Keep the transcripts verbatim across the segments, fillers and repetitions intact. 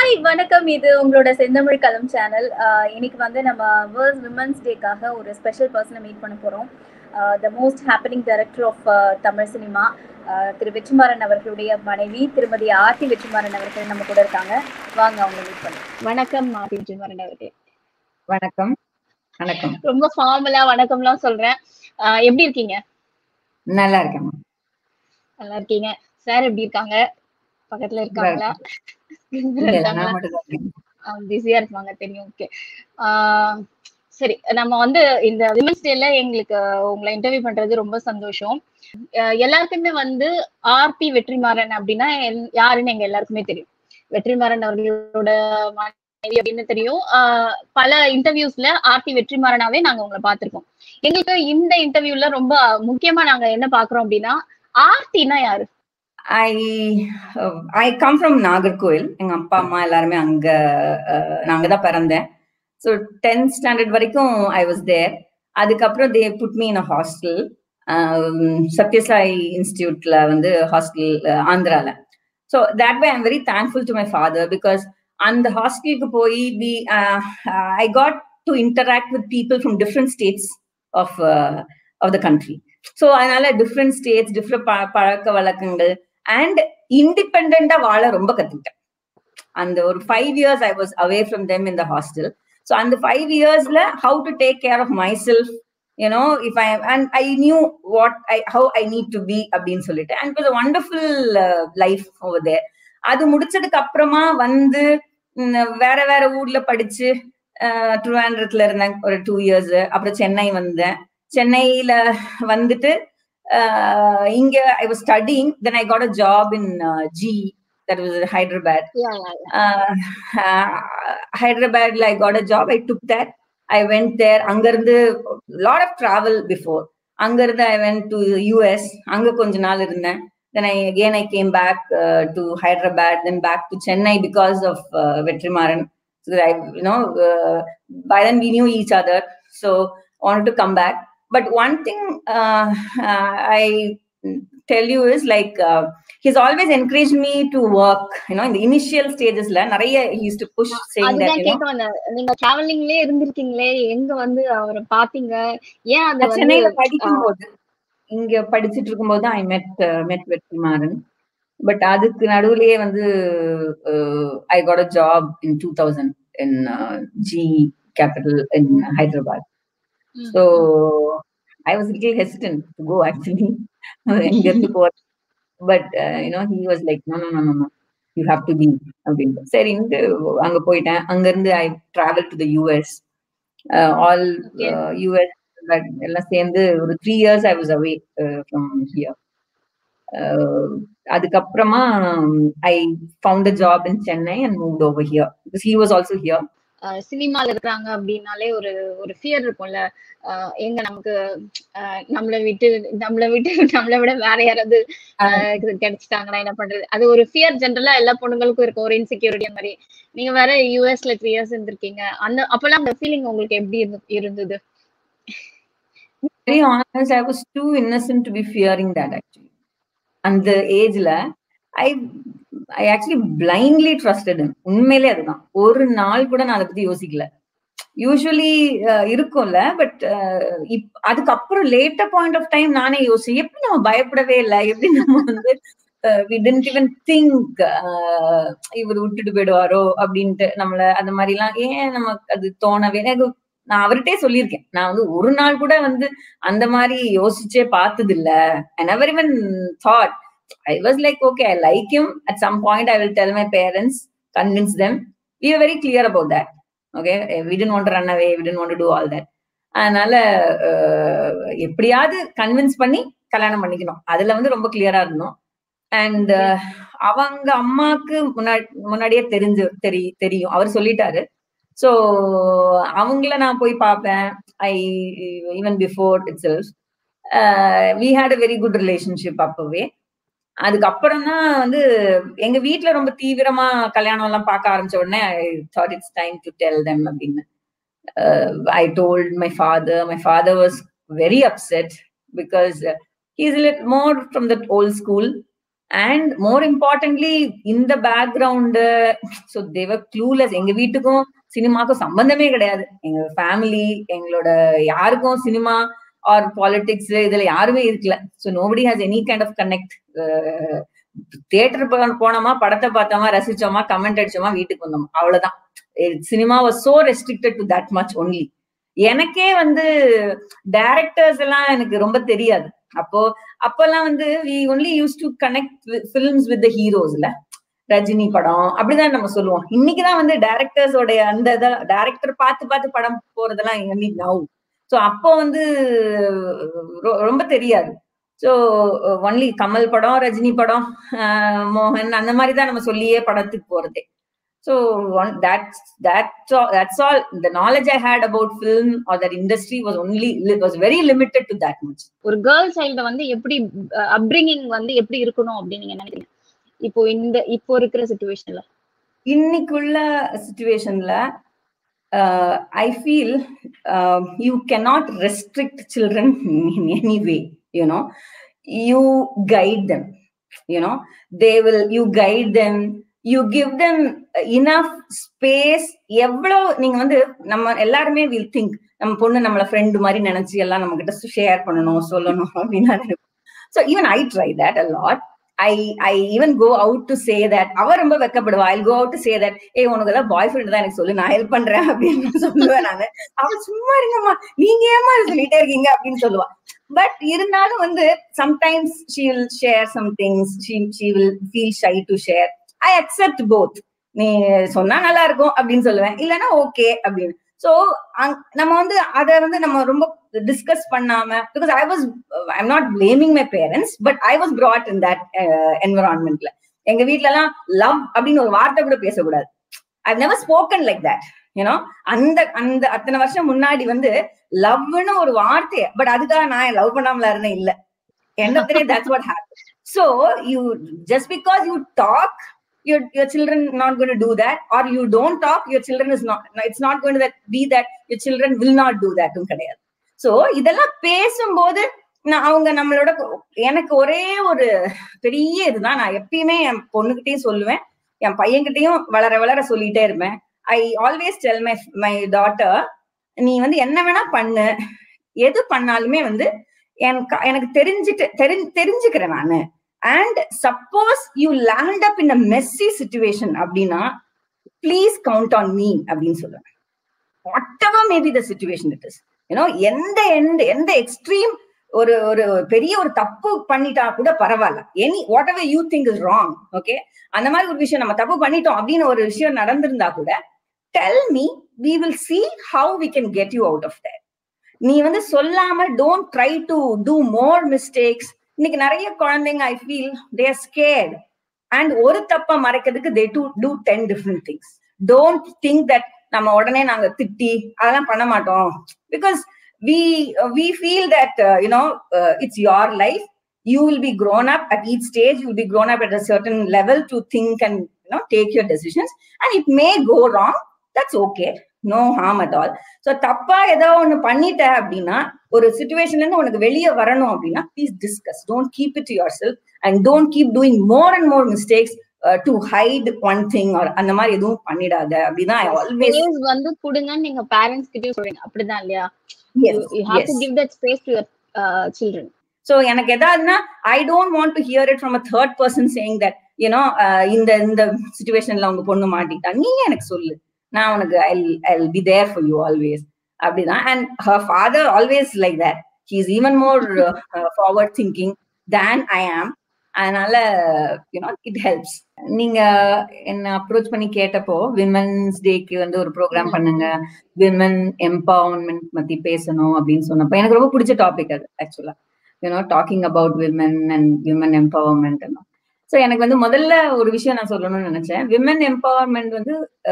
Hi வணக்கம், இது உங்களோட செந்தமிழ் களம் சேனல். இன்னைக்கு வந்து நம்ம வேர்ல்ட் விமன்ஸ் டேக்காக ஒரு ஸ்பெஷல் பர்சனை மீட் பண்ண போகிறோம். The most happening director of Tamil cinema Thiru Vetrimaran அவர்களுடைய மனைவி திருமதி ஆர்த்தி வெற்றிமாறன் அவர்கள் நம்ம கூட இருக்காங்க. வாங்க அவங்க மீட் பண்ண. வணக்கம் ஆர்த்தி வெற்றிமாறன் அவர்கள். வணக்கம். வணக்கம். ரொம்ப ஃபார்மலா வணக்கம்லாம் சொல்றேன். எப்படி இருக்கீங்க? நல்லா இருக்கேன். நல்லா இருக்கீங்க. சார் எப்படி இருக்காங்க? பக்கத்துல இருக்காங்களா? பிஸியா இருப்பாங்க தெரியும். ஓகே, சரி. நம்ம வந்து இந்த விமன்ஸ் டேல எங்களுக்கு உங்களை இன்டர்வியூ பண்றது ரொம்ப சந்தோஷம். எல்லாருக்குமே வந்து ஆர்த்தி வெற்றிமாறன் அப்படின்னா யாருன்னு எங்க எல்லாருக்குமே தெரியும். வெற்றிமாறன் அவர்களோட மனைவி அப்படின்னு தெரியும். பல இன்டர்வியூஸ்ல ஆர்த்தி வெற்றிமாறனாவே நாங்க உங்களை பார்த்திருக்கோம். எங்களுக்கு இந்த இன்டர்வியூல ரொம்ப முக்கியமா நாங்க என்ன பாக்குறோம் அப்படின்னா, ஆர்த்தினா யாரு? I uh, I come from Nagarkoil. எங்க அப்பா அம்மா எல்லாருமே அங்க நான் அங்கதான் பிறந்தேன். ஸோ டென்த் ஸ்டாண்டர்ட் வரைக்கும் ஐ வாஸ் தேர். அதுக்கப்புறம் they put me in a hostel, Sathya Sai இன்ஸ்டிடியூட்ல வந்து ஹாஸ்டல் ஆந்திரால. So that way I am very thankful to my father because அந்த ஹாஸ்டலுக்கு போய் we I got to interact with people from different states of of the country. So அதனால different states, different பழக்க வழக்கங்கள் and இண்டிபெண்டா வாழ ரொம்ப கத்துக்கிட்டேன். அந்த ஒரு five years I was away from them in the hostel. So அந்த ஃபைவ் இயர்ஸ்ல how to take care of myself, you know, if I and I knew what I how I need to be அப்படின்னு சொல்லிட்டு. And it was a wonderful life over there. அது முடிச்சதுக்கு அப்புறமா வந்து வேற வேற ஊர்ல படிச்சு ட்ரிவாண்ட்ரத்துல இருந்தேன் ஒரு டூ இயர்ஸ். அப்புறம் சென்னை வந்தேன். சென்னையில வந்துட்டு இங்க I was studying, then I got a job in uh, G E, that was Hyderabad. Yeah, yeah, yeah. Uh, uh, Hyderabad, I got a job. I took that. I went there. Angarந்து lot of travel before. Angarந்து I went to U S. Anga konja naal irundhen. Then I again I came back uh, to Hyderabad, then back to Chennai because of uh, Vetrimaran. So I, you know, uh, by then we knew each other, so wanted to come back. But one thing uh, uh, I tell you is like uh, he's always encouraged me to work, you know, in the initial stages la nariya he used to push saying that, you know, நீங்க டிராவலிங்ல இருந்திருக்கீங்களே, எங்க வந்து அவரை பாத்தீங்க, ஏன் அது வந்து சென்னையில படிக்கும்போது இங்க படிச்சிட்டு இருக்கும்போது I met uh, met Vetrimaran. But அதுக்கு நடுவுலயே வந்து I got a job in two thousand in uh, G E capital in Hyderabad. So I was a little hesitant to go actually. But uh, you know, he was like, no, no, no, no, no, you have to be. Seri anga poiten. Angarந்து I traveled to the U S. Uh, all uh, U S but ella sendu ஒரு three years I was away uh, from here. அதுக்கப்புறமா I found a job in Chennai and moved over here because he was also here. சினிமால இருக்கிறாங்க அப்படின்னாலே ஒரு ஒரு fear இருக்கும்ல, எங்க நமக்கு நம்மளை விட்டு நம்மளை விட்டு நம்மளை விட வேற யாராவது கிடைச்சிட்டாங்கன்னா என்ன பண்றது, அது ஒரு ஃபியர் ஜென்ரலா எல்லா பொண்ணுங்களுக்கும் இருக்கும், ஒரு இன்செக்யூரிட்டி மாதிரி. நீங்க வேற யூஎஸ்ல த்ரீ இயர்ஸ் இருந்திருக்கீங்க. அந்த அப்பெல்லாம் அந்த ஃபீலிங் உங்களுக்கு எப்படி இருந்தது? Very honest, I was too innocent to be fearing that actually. அந்த ஏஜ்ல I I actually blindly trusted him. உண்மையிலே அதுதான். ஒரு நாள் கூட நான் அதை பத்தி யோசிக்கல. யூஸ்வலி இருக்கும்ல, பட் அதுக்கப்புறம் லேட்டர் பாயிண்ட் ஆஃப் டைம் நானே யோசி எப்படி நம்ம பயப்படவே இல்லை, எப்படி நம்ம வந்து we didn't even think இவர் விட்டுட்டு போயிடுவாரோ அப்படின்ட்டு நம்மள அந்த மாதிரி எல்லாம் ஏன் நமக்கு அது தோணவே. எனக்கு நான் அவர்கிட்டே சொல்லியிருக்கேன், நான் வந்து ஒரு நாள் கூட வந்து அந்த மாதிரி யோசிச்சே பார்த்தது இல்ல. I never even thought. I was like, okay, I like him. At some point, I will tell my parents, convince them. We were very clear about that. Okay, we didn't want to run away. We didn't want to do all that. அதனால எப்படியாவது convince பண்ணி கல்யாணம் பண்ணிக்கணும், அதுல வந்து ரொம்ப கிளியரா இருந்தோம். அண்ட் அவங்க அம்மாக்கு முன்னாடி முன்னாடியே தெரிஞ்சு தெரி தெரியும் அவர் சொல்லிட்டாரு. ஸோ அவங்கள நான் போய் பார்ப்பேன். I even before itself we had a very good relationship அப்பவே. அதுக்கப்புறம் தான் வந்து எங்க வீட்டுல ரொம்ப தீவிரமா கல்யாணம் எல்லாம் பார்க்க ஆரம்பிச்ச உடனே I thought it's time to tell them அப்படின்னு. I told my father. My father was very upset because he is a little more from that old school. And more importantly இந்த பேக்ரவுண்டு, ஸோ தேவர் க்ளூலெஸ். எங்க வீட்டுக்கும் சினிமாக்கும் சம்பந்தமே கிடையாது. எங்க family, எங்களோட யாருக்கும் cinema R politics இதுல யாருமே இருக்கல. So nobody has any kind of connect. Theatre போனோமா, படத்தை பார்த்தோமா, ரசிச்சோமா, கமெண்ட் அடிச்சோமா, வீட்டுக்கு வந்தோமா, அவ்வளவுதான். Cinema was so restricted to that much only. எனக்கே வந்து டைரக்டர்ஸ் எல்லாம் எனக்கு ரொம்ப தெரியாது. அப்போ அப்பெல்லாம் வந்து we only used to connect films with the heroes இல்ல, ரஜினி படம் அப்படிதான் நம்ம சொல்லுவோம். இன்னைக்குதான் வந்து டைரக்டர்ஸோட அந்த டைரக்டர் பார்த்து பார்த்து படம் போறதெல்லாம் only now. ஸோ அப்போ வந்து ரொம்ப தெரியாது. ஸோ ஒன்லி கமல் படம், ரஜினி படம், மோகன் அந்த மாதிரி தான் நம்ம சொல்லியே படத்துக்கு போறதே. So one, that's that's all, that's all the knowledge I had about film or that industry was only was very limited to that much. ஒரு கேர்ள் சைல்ட வந்து எப்படி அப்ரிங்கிங் வந்து எப்படி இருக்கணும் அப்படின்னு நீங்க நினைக்கிறீங்க இப்போ இந்த இப்போ இருக்கிற சிச்சுவேஷன்ல? இன்னைக்குள்ள சிச்சுவேஷன்ல I feel uh, you cannot restrict children in any way, you know. You guide them, you know. They will, you guide them, you give them enough space. எவ்வளோ நீங்க வந்து நம்ம எல்லாருமே வில் திங்க் நம்ம பொண்ணு நம்மள ஃப்ரெண்டு மாதிரி நினைச்சு எல்லாம் நம்ம கிட்ட ஷேர் பண்ணணும், சொல்லணும் அப்படின்னு. So even I try that a lot. I I even go out to say that. அவ ரொம்ப வெக்கப்படுவா. I'll go out to say that, ஏய் உனக்கு எல்லாம் பாய் ஃப்ரெண்ட் தான் எனக்கு சொல்லு, நான் ஹெல்ப் பண்றேன் அப்படின்னு சொல்லுவேன் நானு. அவ சும்மா இருங்கம்மா, நீங்க ஏமா சொல்லிட்டே இருக்கீங்க அப்படின்னு சொல்லுவா. பட் இருந்தாலும் வந்து sometimes she will share some things. She she will feel shy to share. I accept both. நீ சொன்னா நல்லா இருக்கும் அப்படின்னு சொல்லுவேன், இல்லைன்னா ஓகே அப்படின்னு. சோ நம்ம வந்து அதை வந்து நம்ம ரொம்ப டிஸ்கஸ் பண்ணாம, because I was I am not blaming my parents, but I was brought in that என்விரான்மெண்ட்ல. எங்க வீட்டுல எல்லாம் லவ் அப்படின்னு ஒரு வார்த்தை கூட பேசக்கூடாது. I've never spoken like that, you know. அந்த அந்த அத்தனை வருஷம் முன்னாடி வந்து லவ்னு ஒரு வார்த்தை, பட் அதுக்காக நான் லவ் பண்ணாமல இருந்தேன் இல்ல. End of the day, that's what happened. So you just because you talk, your your children not going to do that, or you don't talk, your children is not, it's not going to that be that your children will not do that um கிடையாது. So இதெல்லாம் பேசும்போது நான் அவங்க நம்மளோட, எனக்கு ஒரே ஒரு பெரிய இதுதான், நான் எப்பயுமே என் பொண்ணுகிட்டையும் சொல்லுவேன், என் பையன்கிட்டையும் வளர வளர சொல்லிட்டே இருப்பேன். I always tell my my daughter, நீ வந்து என்ன வேணா பண்ணு, எது பண்ணாலுமே வந்து எனக்கு எனக்கு தெரிஞ்சுட்டு தெரி தெரிஞ்சுக்கிறேன் நானு. And suppose you land up in a messy situation அப்படின்னா please count on me அப்படின்னு சொல்லுவேன். Whatever may be the situation it is, you know, எந்த எந்த எந்த எக்ஸ்ட்ரீம் ஒரு ஒரு பெரிய ஒரு தப்பு பண்ணிட்டா கூட பரவாயில்ல, any whatever you think is wrong, okay, அந்த மாதிரி ஒரு விஷயம் நம்ம தப்பு பண்ணிட்டோம் அப்படின்னு ஒரு விஷயம் நடந்திருந்தா கூட tell me, we will see how we can get you out of that. நீ வந்து சொல்லாம don't try to do more mistakes. இன்னைக்கு நிறைய குழந்தைங்க I feel they are scared, and ஒரு தப்பா மறைக்கிறதுக்கு they to do ten different things. Don't think that நம்ம உடனே நாங்க திட்டி அதெல்லாம் பண்ண மாட்டோம், பிகாஸ் we we feel that uh, you know uh, it's your life. You will be grown up at each stage. You will be grown up at a certain level to think and, you know, take your decisions, and it may go wrong. That's okay, no harm at all. So தப்பா ஏதோ ஒண்ணு பண்ணிட்ட அப்படின்னா, ஒரு சிச்சுவேஷன்ல இருந்து உனக்கு வெளியே வரணும் அப்படின்னா please discuss. Don't keep it to yourself and don't keep doing more and more mistakes to hide one thing or அந்த மாதிரி எதுவும் பண்ணிடாத அப்படிதான் ஐ ஆல்வேஸ் வந்து கொடுங்கன்னு நீங்க பேரண்ட்ஸ் கிட்ட சொல்றீங்க, அப்படிதான் இல்லையா? You have to give that space to your uh, children. So எனக்கு எதாதுன்னா I don't want to hear it from a third person saying that, you know, இந்த இந்த சிச்சுவேஷன்ல உங்க பொண்ணு மாட்டிட்டா, நீ எனக்கு சொல்லு, நான் உனக்கு I'll I'll be there for you always அப்படிதான். And her father always like that. He is even more uh, forward thinking than I am. அதனால you know it helps. நீங்க என்ன அப்ரோச் பண்ணி கேட்டப்போ விமென்ஸ் டேக்கு வந்து ஒரு ப்ரோக்ராம் பண்ணுங்க, விமன் எம்பவர்மெண்ட் பத்தி பேசணும் அப்படின்னு சொன்னப்போ எனக்கு ரொம்ப பிடிச்ச டாபிக் அது ஆக்சுவலா, you know talking about women and women empowerment. So எனக்கு வந்து முதல்ல ஒரு விஷயம் நான் சொல்லணும்னு நினைச்சேன். விமன் எம்பவர்மெண்ட் வந்து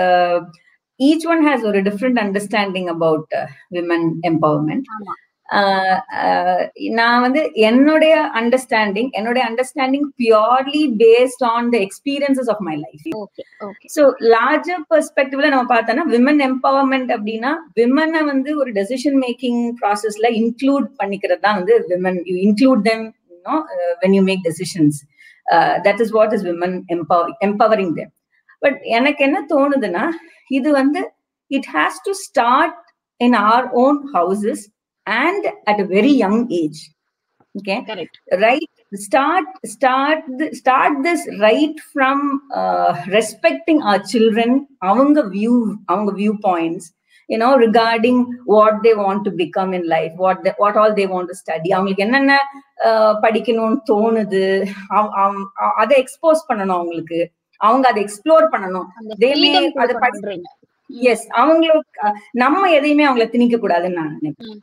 each one has a different understanding about uh, women empowerment. நான் வந்து என்னுடைய அண்டர்ஸ்டாண்டிங் என்னுடைய understanding purely based on the experiences of my life. So larger பெர்ஸ்பெக்டிவ்ல நம்ம பார்த்தோம்னா விமன் எம்பவர்மெண்ட் அப்படின்னா விமனை வந்து ஒரு டெசிஷன் மேக்கிங் ப்ராசஸ்ல இன்க்ளூட் பண்ணிக்கிறது தான் வந்து women. You include them, you know, when you make decisions. uh, that is what is women empower, empowering them. But எனக்கு என்ன தோணுதுன்னா இது வந்து it has to start in our own houses and at a very young age. Okay, correct, right, start start start this right from uh, respecting our children, avanga view avanga viewpoints, you know, regarding what they want to become in life, what the, what all they want to study, avangalukku enna படிக்கணும்னு தோணுது அதை expose பண்ணணும், அவங்களுக்கு அவங்க அதை explore பண்ணணும். S, அவங்களுக்கு நம்ம எதையுமே அவங்களை திணிக்க கூடாதுன்னு நான் நினைப்பேன்.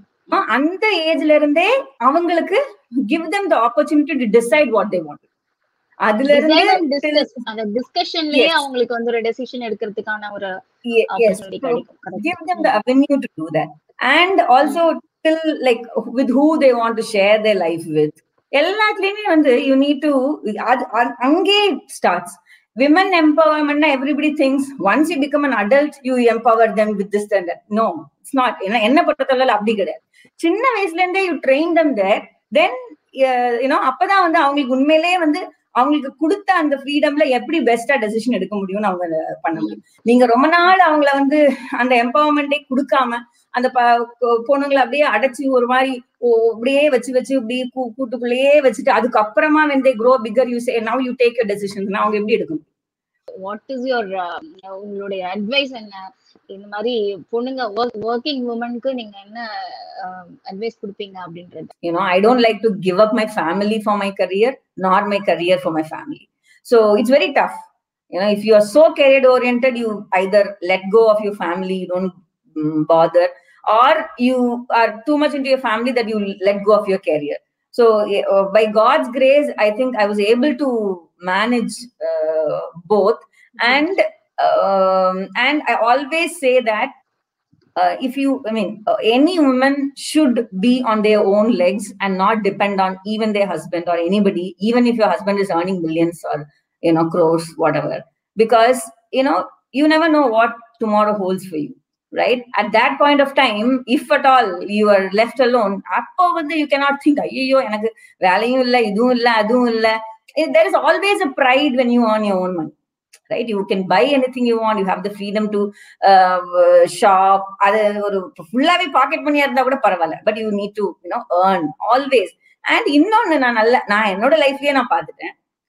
அந்த ஏஜ்ல இருந்தே அவங்களுக்கு give them the opportunity to decide what they want. அதுல இருந்து அந்த டிஸ்கஷன்லயே அவங்களுக்கு வந்து ஒரு டெசிஷன் எடுக்கிறதுக்கான ஒரு opportunity கிடைக்கும். Give them the avenue to do that, and also till like with who they want to share their life with. எல்லாத்துலயுமே வந்து you need to அங்கே starts. Women empowerment, everybody thinks once you become an adult you empower them with this and that. No, it's not. என்ன பொறுத்தவரை அப்படி கிடையாது. சின்ன வயசுல இருந்தே you train them there, then uh, you know, அப்பதான் வந்து அவங்களுக்கு உண்மையிலேயே வந்து அவங்களுக்கு கொடுத்த அந்த ஃப்ரீடம்ல எப்படி பெஸ்டா டெசிஷன் எடுக்க முடியும்னு அவங்க பண்ண முடியும். நீங்க ரொம்ப நாள் அவங்கள வந்து அந்த எம்பவர்மெண்டே கொடுக்காம அந்த பொண்ணுங்களை அப்படியே அடைச்சு ஒரு மாதிரி அப்படியே வச்சு வச்சு இப்படி கூட்டுக்குள்ளேயே வச்சுட்டு அதுக்கப்புறமா when they grow bigger you say now you take your decisions, அவங்க எப்படி எடுக்கணும்? What is your உங்களுடைய அட்வைஸ் என்ன? இந்த மாதிரி பொண்ணுங்க working womenக்கு நீங்க என்ன அட்வைஸ் கொடுப்பீங்க அப்படின்றது? You know, I don't like to give up my family for my career nor my career for my family. So it's very tough. You know, if you are so career oriented, you either let go of your family, you don't um, bother, or you are too much into your family that you let go of your career. So uh, by God's grace, I think I was able to manage uh, both. And um, and I always say that uh, if you, I mean, uh, any woman should be on their own legs and not depend on even their husband or anybody, even if your husband is earning millions or, you know, crores, whatever. Because, you know, you never know what tomorrow holds for you. Right? At that point of time, if at all you are left alone, you cannot think, ayyo, enakku velayum illa, idum illa, adum illa. There is always a pride when you earn your own money. Right? You can buy anything you want. You have the freedom to uh, shop. Adu oru fullavi pocket money irundha kuda paravala. But you need to, you know, earn always. And innonu na nalla na ennoda life la na paathutten.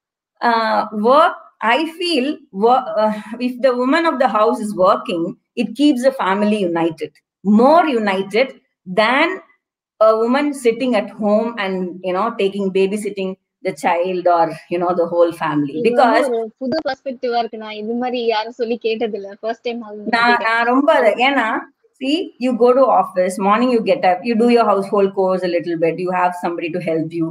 Uh, work, I feel uh, if the woman of the house is working, it keeps the family united, more united than a woman sitting at home and, you know, taking babysitting the child or, you know, the whole family. Because புது பெர்ஸ்பெக்டிவா இருக்கு. நான் இது மாதிரி யாரும் சொல்லி கேட்டது இல்ல. First time நான் நான் ரொம்ப ஏனா see, you go to office, morning you get up, you do your household chores a little bit, you have somebody to help you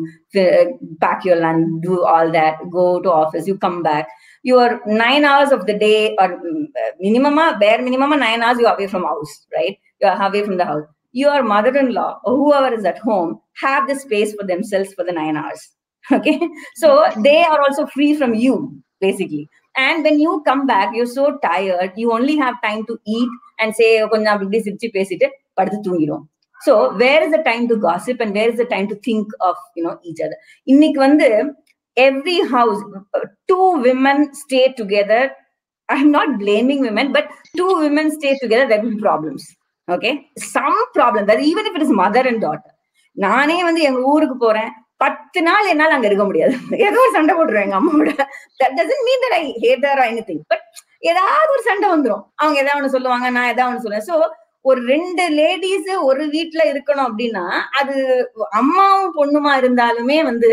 pack your lunch, do all that, go to office, you come back. You are nine hours of the day or minimum, bare minimum nine hours you are away from house, right? You are away from the house. Your mother-in-law or whoever is at home have the space for themselves for the nine hours. Okay, so they are also free from you basically. And when you come back, you're so tired, you only have time to eat and say konja bidi sirchi pesite paduthu thoongirom. So where is the time to gossip and where is the time to think of, you know, each other? Innikku vandu every house, two women stay together. I'm not blaming women, but two women stay together, there will be problems. Okay, some problem, that even if it is mother and daughter. நானே வந்து எங்க ஊருக்கு போறேன், பத்து நாள் என்னால அங்க இருக்க முடியாது, ஏதோ ஒரு சண்டை போட்டுருவேன் எங்க அம்மாவோட. That doesn't mean that I hate her or anything, but ஏதாவது ஒரு சண்டை வந்துரும். அவங்க ஏதாவது ஒண்ணு சொல்லுவாங்க, நான் ஏதாவது ஒண்ணு சொல்லுவேன். சோ ஒரு ரெண்டு லேடிஸ் ஒரு வீட்டுல இருக்கணும் அப்படின்னா அது அம்மாவும் பொண்ணுமா இருந்தாலுமே வந்து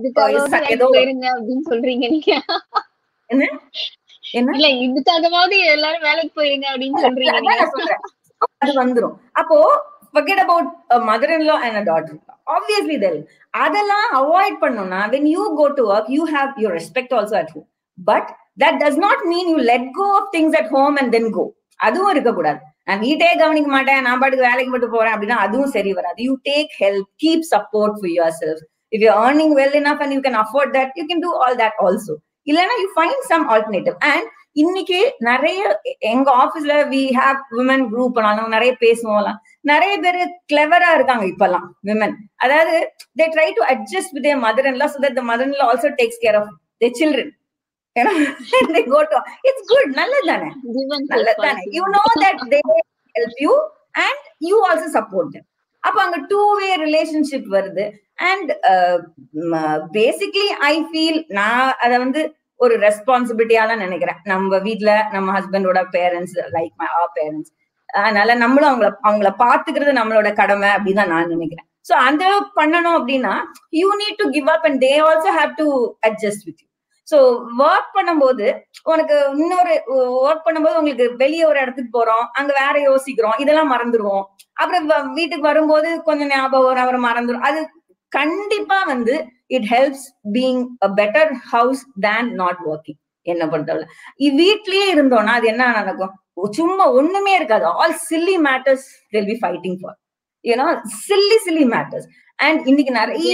அப்படின்னு சொல்றீங்க நீங்க. என்ன என்ன இல்ல இதுக்காகவாவது எல்லாரும் வேலைக்கு போயிருங்க அப்படின்னு சொல்றீங்க. அது வந்துரும். அப்போ forget about a mother-in-law and a daughter-in-law. Obviously they'll அதெல்லாம் அவாய்ட் பண்ணணும்னா when you go to work you have your respect also at home, but that does not mean you let go of things at home and then go. அதுவும் இருக்க கூடாது. நான் வீட்டே கவனிக்க மாட்டேன், நான் பாட்டுக்கு வேலைக்கு மட்டும் போறேன் அப்படின்னா அதுவும் சரி வராது. You take help, keep support for yourself. If you're earning well enough and you can afford that, you can do all that also. இல்லைன்னா you find some alternative. And இன்னைக்கு நிறைய எங்க ஆபீஸ்ல we have women group, நிறைய பேசுவோம். நிறைய பேரு கிளவரா இருக்காங்க இப்பெல்லாம் விமன். அதாவது they try to adjust with their mother-in-law so that the mother-in-law also takes care of their children. You know, they go to, it's good, நல்லதுதானே, நல்லதுதானே. You know that they help you and you also support them. அப்ப அங்க two way relationship வருது. And basically I feel நான் அதை வந்து ஒரு ரெஸ்பான்சிபிலிட்டியா தான் நினைக்கிறேன். நம்ம வீட்டுல நம்ம ஹஸ்பண்டோட parents like my our parents, அதனால நம்மளும் அவங்கள அவங்கள பாத்துக்கிறது நம்மளோட கடமை அப்படின்னு தான் நான் நினைக்கிறேன். சோ அந்த பண்ணணும் அப்படின்னா you need to give up and they also have to adjust with you. So work பண்ணும்போது உனக்கு இன்னொரு ஒர்க் பண்ணும்போது உங்களுக்கு வெளியே ஒரு இடத்துக்கு போறோம், அங்க வேற யோசிக்கிறோம், இதெல்லாம் மறந்துடுவோம். அப்புறம் வீட்டுக்கு வரும்போது கொஞ்சம் ஞாபகம் வரும், அப்புறம் மறந்துடும். அது கண்டிப்பா வந்து it helps being a better house than not working. என்ன பொறுத்தவரை வீட்லயே இருந்தோம்னா அது என்ன நடக்கும், சும்மா ஒண்ணுமே இருக்காது. All silly matters they'll be fighting for, you know, silly silly matters. And இன்னைக்கு நிறைய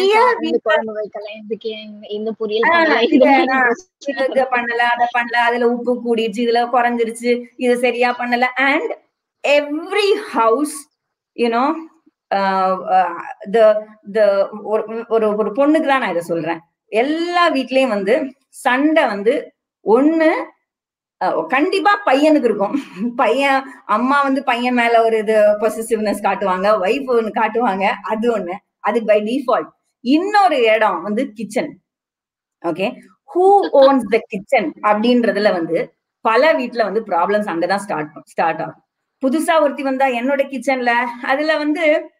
இத பண்ணல அத பண்ணல, அதுல உப்பு கூடிடுச்சு, இதுல குறைஞ்சிருச்சு, இது சரியா பண்ணல. அண்ட் எவ்ரி ஹவுஸ் யூனோ ஒரு ஒரு பொண்ணுக்கு தான் நான் இதை சொல்றேன். எல்லா வீட்லயும் வந்து சண்டை வந்து ஒண்ணு கண்டிப்பா பையனுக்கு இருக்கும். பையன் அம்மா வந்து பையன் மேல ஒரு இது பொசசிவ்னஸ் காட்டுவாங்க, வைஃப் ஒண்ணு காட்டுவாங்க, அது ஒண்ணு, அது பை டிஃபால்ட். இன்னொரு இடம் வந்து kitchen. Okay, who owns the kitchen அப்படின்றதுல வந்து பல வீட்டுல வந்து ப்ராப்ளம்ஸ் அங்கதான் ஸ்டார்ட் ஸ்டார்ட் ஆகும். புதுசா ஒருத்தி வந்தா என்னோட கிச்சன்ல, அதுல வந்து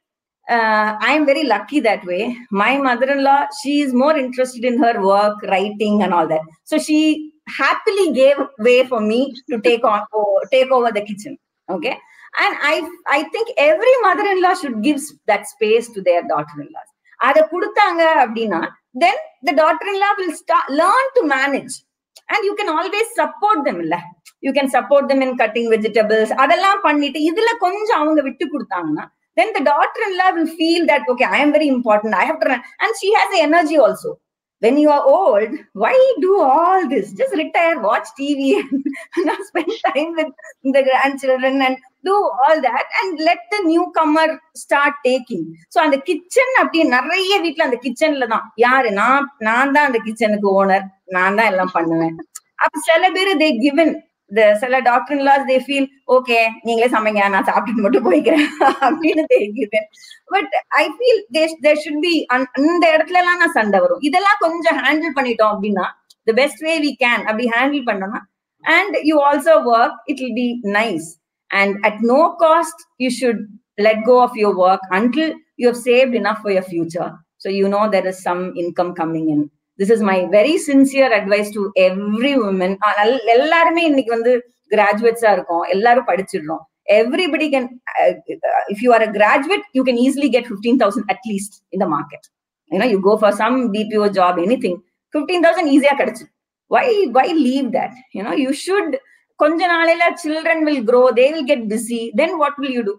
uh, I am very lucky that way. My mother-in-law, she is more interested in her work, writing and all that. So she happily gave way for me to take on oh, take over the kitchen. Okay, and I I think every mother-in-law should give that space to their daughter-in-laws. Ada kudutanga abdina, then the daughter-in-law will start learn to manage, and you can always support them illa. You can support them in cutting vegetables. Adella pannittu idhula konjam avanga vittu kudutanga, then the daughter-in-law will feel that okay, I am very important, I have to run. And she has the energy also. When you are old, why do all this? Just retire, watch T V and spend time with the grandchildren and do all that, and let the newcomer start taking. So and the kitchen அப்படி நிறைய வீட்ல அந்த கிச்சன்ல தான் யாரு, நான் நான் தான் அந்த கிச்சனுக்கு ஓனர், நான் தான் எல்லாம் பண்ணுவேன். அப்ப சில பேரு they given the சில daughter-in-laws they feel okay, நீங்களே சமைங்க, நான் சாப்பிட்டு மட்டும் போய்க்கிறேன் அப்படின்னு they given. But I feel there, there should be அந்த இடத்துல எல்லாம் நான் சண்டை வரும். இதெல்லாம் கொஞ்சம் ஹேண்டில் பண்ணிட்டோம் அப்படின்னா the best way we can அப்படி ஹேண்டில் பண்ணோம்னா, and you also work, it will be nice. And at no cost you should let go of your work until you have saved enough for your future, so you know there is some income coming in. This is my very sincere advice to every woman. எல்லாருமே இன்னைக்கு வந்து கிராஜுவேட்ஸா இருக்கோம், எல்லாரும் படிச்சிடுறோம். Everybody can, uh, if you are a graduate, you can easily get fifteen thousand at least in the market. You know, you go for some B P O job, anything, fifteen thousand easy ah kadichu. Why why leave that? You know, you should, konja naalila children will grow, they will get busy, then what will you do?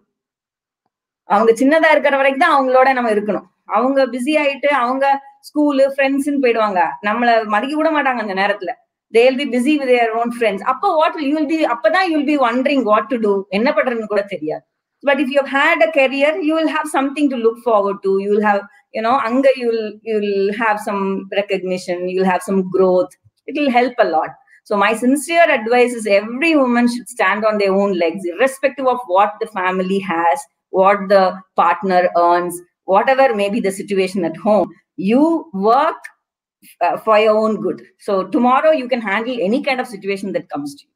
அவங்க சின்னதா இருக்கிற வரைக்கும் தான் அவங்களோட நம்ம இருக்கணும். அவங்க busy ஆயிட்டு அவங்க ஸ்கூலு ஃப்ரெண்ட்ஸ்ன்னு போயிடுவாங்க, நம்மள மதிக்க கூட மாட்டாங்க அந்த நேரத்துல. they will be busy with their own friends. அப்போ what will you will be, அப்பதான் you will be wondering what to do, என்ன பண்றதுன்னு கூட தெரியாது. But if you have had a career, you will have something to look forward to. You will have, you know, anga you will you will have some recognition, you will have some growth. It will help a lot. So my sincere advice is every woman should stand on their own legs, irrespective of what the family has, what the partner earns, whatever may be the situation at home. You work uh, for your own good. So tomorrow you can handle any kind of situation that comes to you.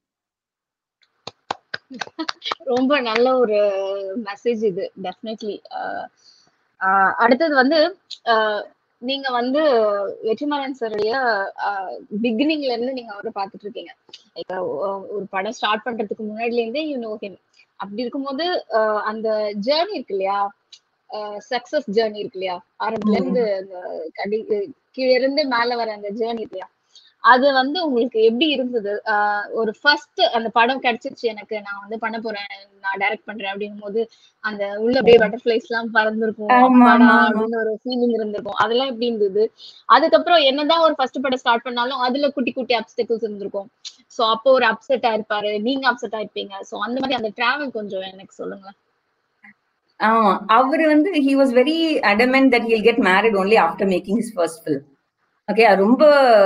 ரொம்ப நல்ல ஒரு message இது, definitely. அடுத்தது வந்து நீங்க வந்து வெற்றிமாறன் சாருடைய பிகினிங்ல இருந்து நீங்க அவரை பாத்துட்டு இருக்கீங்க. ஒரு படம் ஸ்டார்ட் பண்றதுக்கு முன்னாடில இருந்தே யூ நோ ஹிம். அப்படி இருக்கும்போது அந்த ஜேர்னி இருக்கு இல்லையா, சக்சஸ் ஜேர்னி இருக்கு இல்லையா, ஆரம்பத்துல இருந்து கடி கீழே இருந்து மேல வர அந்த ஜேர்னி இல்லையா, அது வந்து உங்களுக்கு எப்படி இருந்தது? ஆஹ் ஒரு ஃபர்ஸ்ட் அந்த படம் கிடைச்சிருச்சு, எனக்கு நான் வந்து பண்ண போறேன், நான் டைரக்ட் பண்றேன் அப்படிங்கும் போது அந்த உள்ள அப்படியே பட்டர்ஃபிளைஸ் எல்லாம் பறந்துருக்கும், அப்படின்னு ஒரு ஃபீலிங் இருந்திருக்கும். அதெல்லாம் எப்படி இருந்தது? அதுக்கப்புறம் என்னதான் ஒரு ஃபர்ஸ்ட் படம் ஸ்டார்ட் பண்ணாலும் அதுல குட்டி குட்டி அப்டக்கிள்ஸ் இருந்திருக்கும். சோ அப்போ ஒரு அப்செட் ஆயிருப்பாரு, நீங்க அப்செட் ஆயிருப்பீங்க. சோ அந்த மாதிரி அந்த டிராவல் கொஞ்சம் எனக்கு சொல்லுங்க. ஆமா அவரு வந்து he was very adamant that he'll get married only after making his first film. Okay ரொம்ப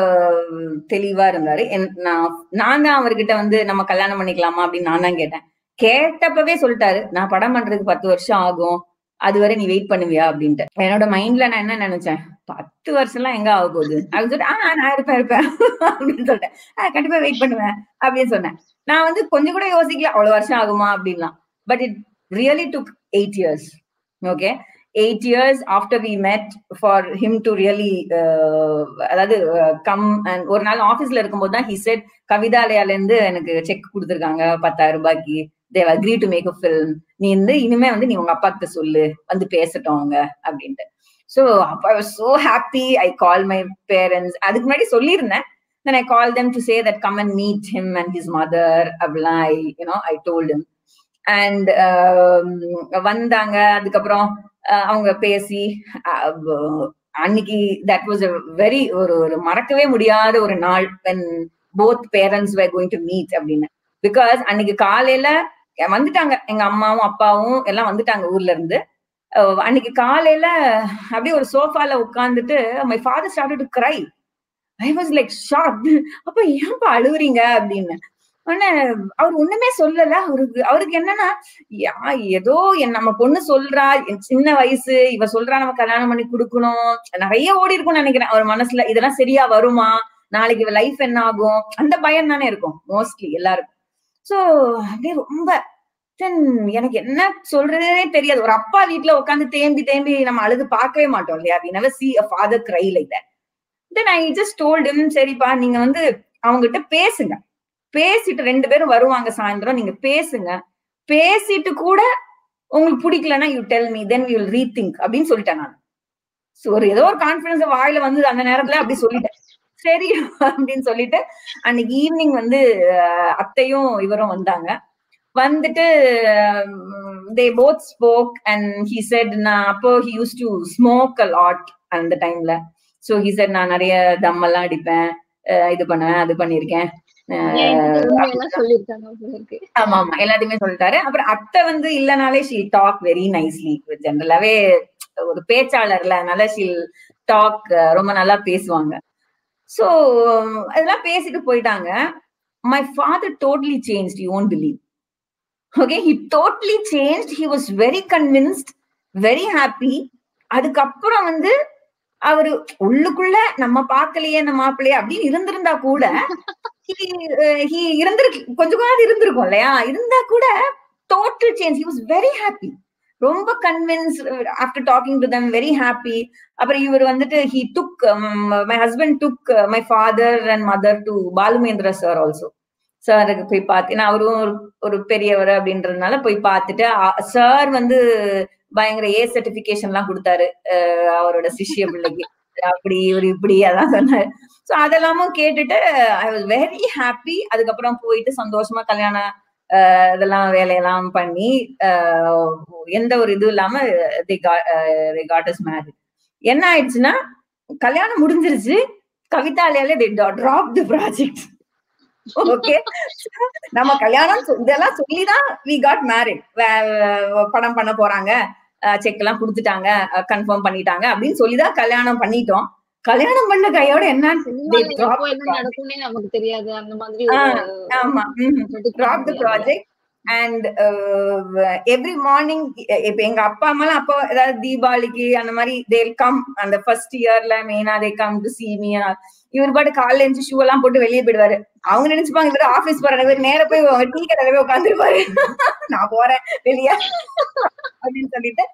தெளிவா இருந்தாரு. நான் நான் தான் அவர்கிட்ட வந்து நம்ம கல்யாணம் பண்ணிக்கலாமா அப்படின்னு நான் தான் கேட்டேன். கேட்டப்பவே சொல்லிட்டாரு, நான் படம் பண்றதுக்கு பத்து வருஷம் ஆகும், அதுவரை நீ வெயிட் பண்ணுவியா அப்படின்ட்டு. என்னோட மைண்ட்ல நான் என்ன நினைச்சேன், பத்து வருஷம் எல்லாம் எங்க ஆக போகுது அப்படின்னு சொல்லிட்டு ஆஹ் நான் இருப்பேன் இருப்பேன் அப்படின்னு சொல்லிட்டேன். ஆஹ் கண்டிப்பா வெயிட் பண்ணுவேன் அப்படின்னு சொன்னேன். நான் வந்து கொஞ்சம் கூட யோசிக்கல அவ்வளவு வருஷம் ஆகுமா அப்படின்லாம். But it really took eight years. Okay, eight years after we met for him to really அதாவது கம் அண்ட் ஒரு நாள் ஆபீஸ்ல இருக்கும்போது தான் he said கவிதாலயால இருந்து எனக்கு செக் கொடுத்துருக்காங்க பத்தாயிரம் ரூபாய்க்கு, they have agreed to make a film, நீ வந்து இனிமே வந்து நீ உங்க அப்பா கிட்ட சொல்லு வந்து பேசட்டும் அவங்க அப்படின்ட்டு. So I was so happy. I called my parents. அதுக்கு முன்னாடி சொல்லியிருந்தேன். Then I called them to say that come and meet him and his mother. அப்படிலாம் I, you know, I told him. And வந்தாங்க. அதுக்கப்புறம் அவங்க பேசி அன்னைக்கு தட் வாஸ் a very ஒரு ஒரு மறக்கவே முடியாத ஒரு நாள் when both parents were going to meet அப்படின்னு. பிகாஸ் அன்னைக்கு காலையில வந்துட்டாங்க, எங்க அம்மாவும் அப்பாவும் எல்லாம் வந்துட்டாங்க ஊர்ல இருந்து. அன்னைக்கு காலையில அப்படியே ஒரு சோஃபால உட்கார்ந்துட்டு my father started to cry. I was like shocked. அப்ப ஏன்பா அழுவுறீங்க அப்படின்னு. ஆனா அவர் ஒண்ணுமே சொல்லல. அவருக்கு அவருக்கு என்னன்னா ஏதோ நம்ம பொண்ணு சொல்றா, சின்ன வயசு, இவ சொல்றா நம்ம கல்யாணம் பண்ணி கொடுக்கணும், நிறைய ஓடி இருக்கும்னு நினைக்கிறேன் அவர் மனசுல. இதெல்லாம் சரியா வருமா, நாளைக்கு இவ லைஃப் என்ன ஆகும், அந்த பயம் தானே இருக்கும் மோஸ்ட்லி எல்லாருக்கும். சோ அப்படியே ரொம்ப தென் எனக்கு என்ன சொல்றதே தெரியாது. ஒரு அப்பா வீட்டுல உட்காந்து தேம்பி தேம்பி நம்ம அழுது பார்க்கவே மாட்டோம் இல்லையா? we never see a father cry like that. Then I just told him, சரிப்பா நீங்க வந்து அவங்ககிட்ட பேசுங்க, பேசிட்டு ரெண்டு பேரும் வருவாங்க சாயந்தரம், நீங்க பேசுங்க, பேசிட்டு கூட உங்களுக்கு பிடிக்கலன்னா you tell me, then we will rethink அப்படின்னு சொல்லிட்டேன் நான். சோ ஒரு ஏதோ ஒரு கான்பிடன்ஸ் வாயில வந்து அந்த நேரத்துல அப்படி சொல்லிட்டேன். சரி அப்படின்னு சொல்லிட்டு அன்னைக்கு ஈவினிங் வந்து அத்தையும் இவரும் வந்தாங்க. வந்துட்டு they both spoke and he said நான் அப்போ he used to smoke a lot அந்த டைம்ல. So he said நான் நிறைய தம் எல்லாம் அடிப்பேன், இது பண்ணுவேன், அது பண்ணிருக்கேன். ஆமா ஆமா எல்லாத்தையுமே சொல்லிட்டாரு. அப்புறம் அத்தை வந்து இல்லனாலே she talk very nicely. ஜெனரலாவே ஒரு பேச்சாளர்ல, அதனால she talk ரொம்ப நல்லா பேசுவாங்க. சோ அதெல்லாம் பேசிட்டு போயிட்டாங்க. My father totally changed, you won't believe. Okay, he totally changed. He was very convinced, very happy. அதுக்கப்புறம் வந்து அவரு உள்ளுக்குள்ள நம்ம பாக்கலையே நம்ம மாப்பிள்ளையே அப்படின்னு இருந்திருந்தா கூட இருந்திருக்கு, கொஞ்சம் கொஞ்சம் இருந்திருக்கும் இல்லையா, இருந்தா கூட total change. He was very happy, ரொம்ப convince. After talking to them, very happy. அப்புறம் இவர் வந்துட்டு he took um, my husband took uh, my father and mother to Balu Mahendra sir also. சாருக்கு போய் பார்த்து, நான் அவரும் ஒரு பெரியவர் அப்படின்றதுனால போய் பார்த்துட்டு, சார் வந்து பயங்கர ஏ சர்டிபிகேஷன் எல்லாம் கொடுத்தாரு அவரோட சிஷ்ய பிள்ளைக்கு, அப்படி இவர் இப்படி அதான் சொன்னாரு. சோ அதெல்லாமும் கேட்டுட்டு ஐ வாஸ் வெரி ஹாப்பி. அதுக்கப்புறம் போயிட்டு சந்தோஷமா கல்யாணம் இதெல்லாம் வேலையெல்லாம் பண்ணி எந்த ஒரு இதுவும் இல்லாம they got us married. என்ன ஆயிடுச்சுன்னா கல்யாணம் முடிஞ்சிருச்சு, கவிதாலயால they dropped the project. Okay, நம்ம கல்யாணம் இதெல்லாம் சொல்லிதான் we got married. படம் பண்ண போறாங்க, செக் எல்லாம் குடுத்துட்டாங்க, கன்ஃபார்ம் பண்ணிட்டாங்க அப்படின்னு சொல்லிதான் கல்யாணம் பண்ணிட்டோம். கல்யாணம் பண்ண கையோட என்ன நடக்கும்னே நமக்கு தெரியாது. அந்த மாதிரி ஆமா, drop the project. And every morning இப்ப எங்க அப்பா அம்மாலாம் அப்போ ஏதாவது தீபாவளிக்கு அந்த மாதிரி they'll come அந்த ஃபர்ஸ்ட் இயர்ல மெயினா they come to see me. இவர் பாட்டு காலைல எழுந்து ஷூ எல்லாம் போட்டு வெளியே போயிடுவாரு. அவங்க நினைச்சுப்பாங்க இவரு ஆபீஸ் போற, நேர போய் டீ கடையில போய் உட்காந்துருப்பாரு, நான் போறேன் வெளியே அப்படின்னு சொல்லிட்டு.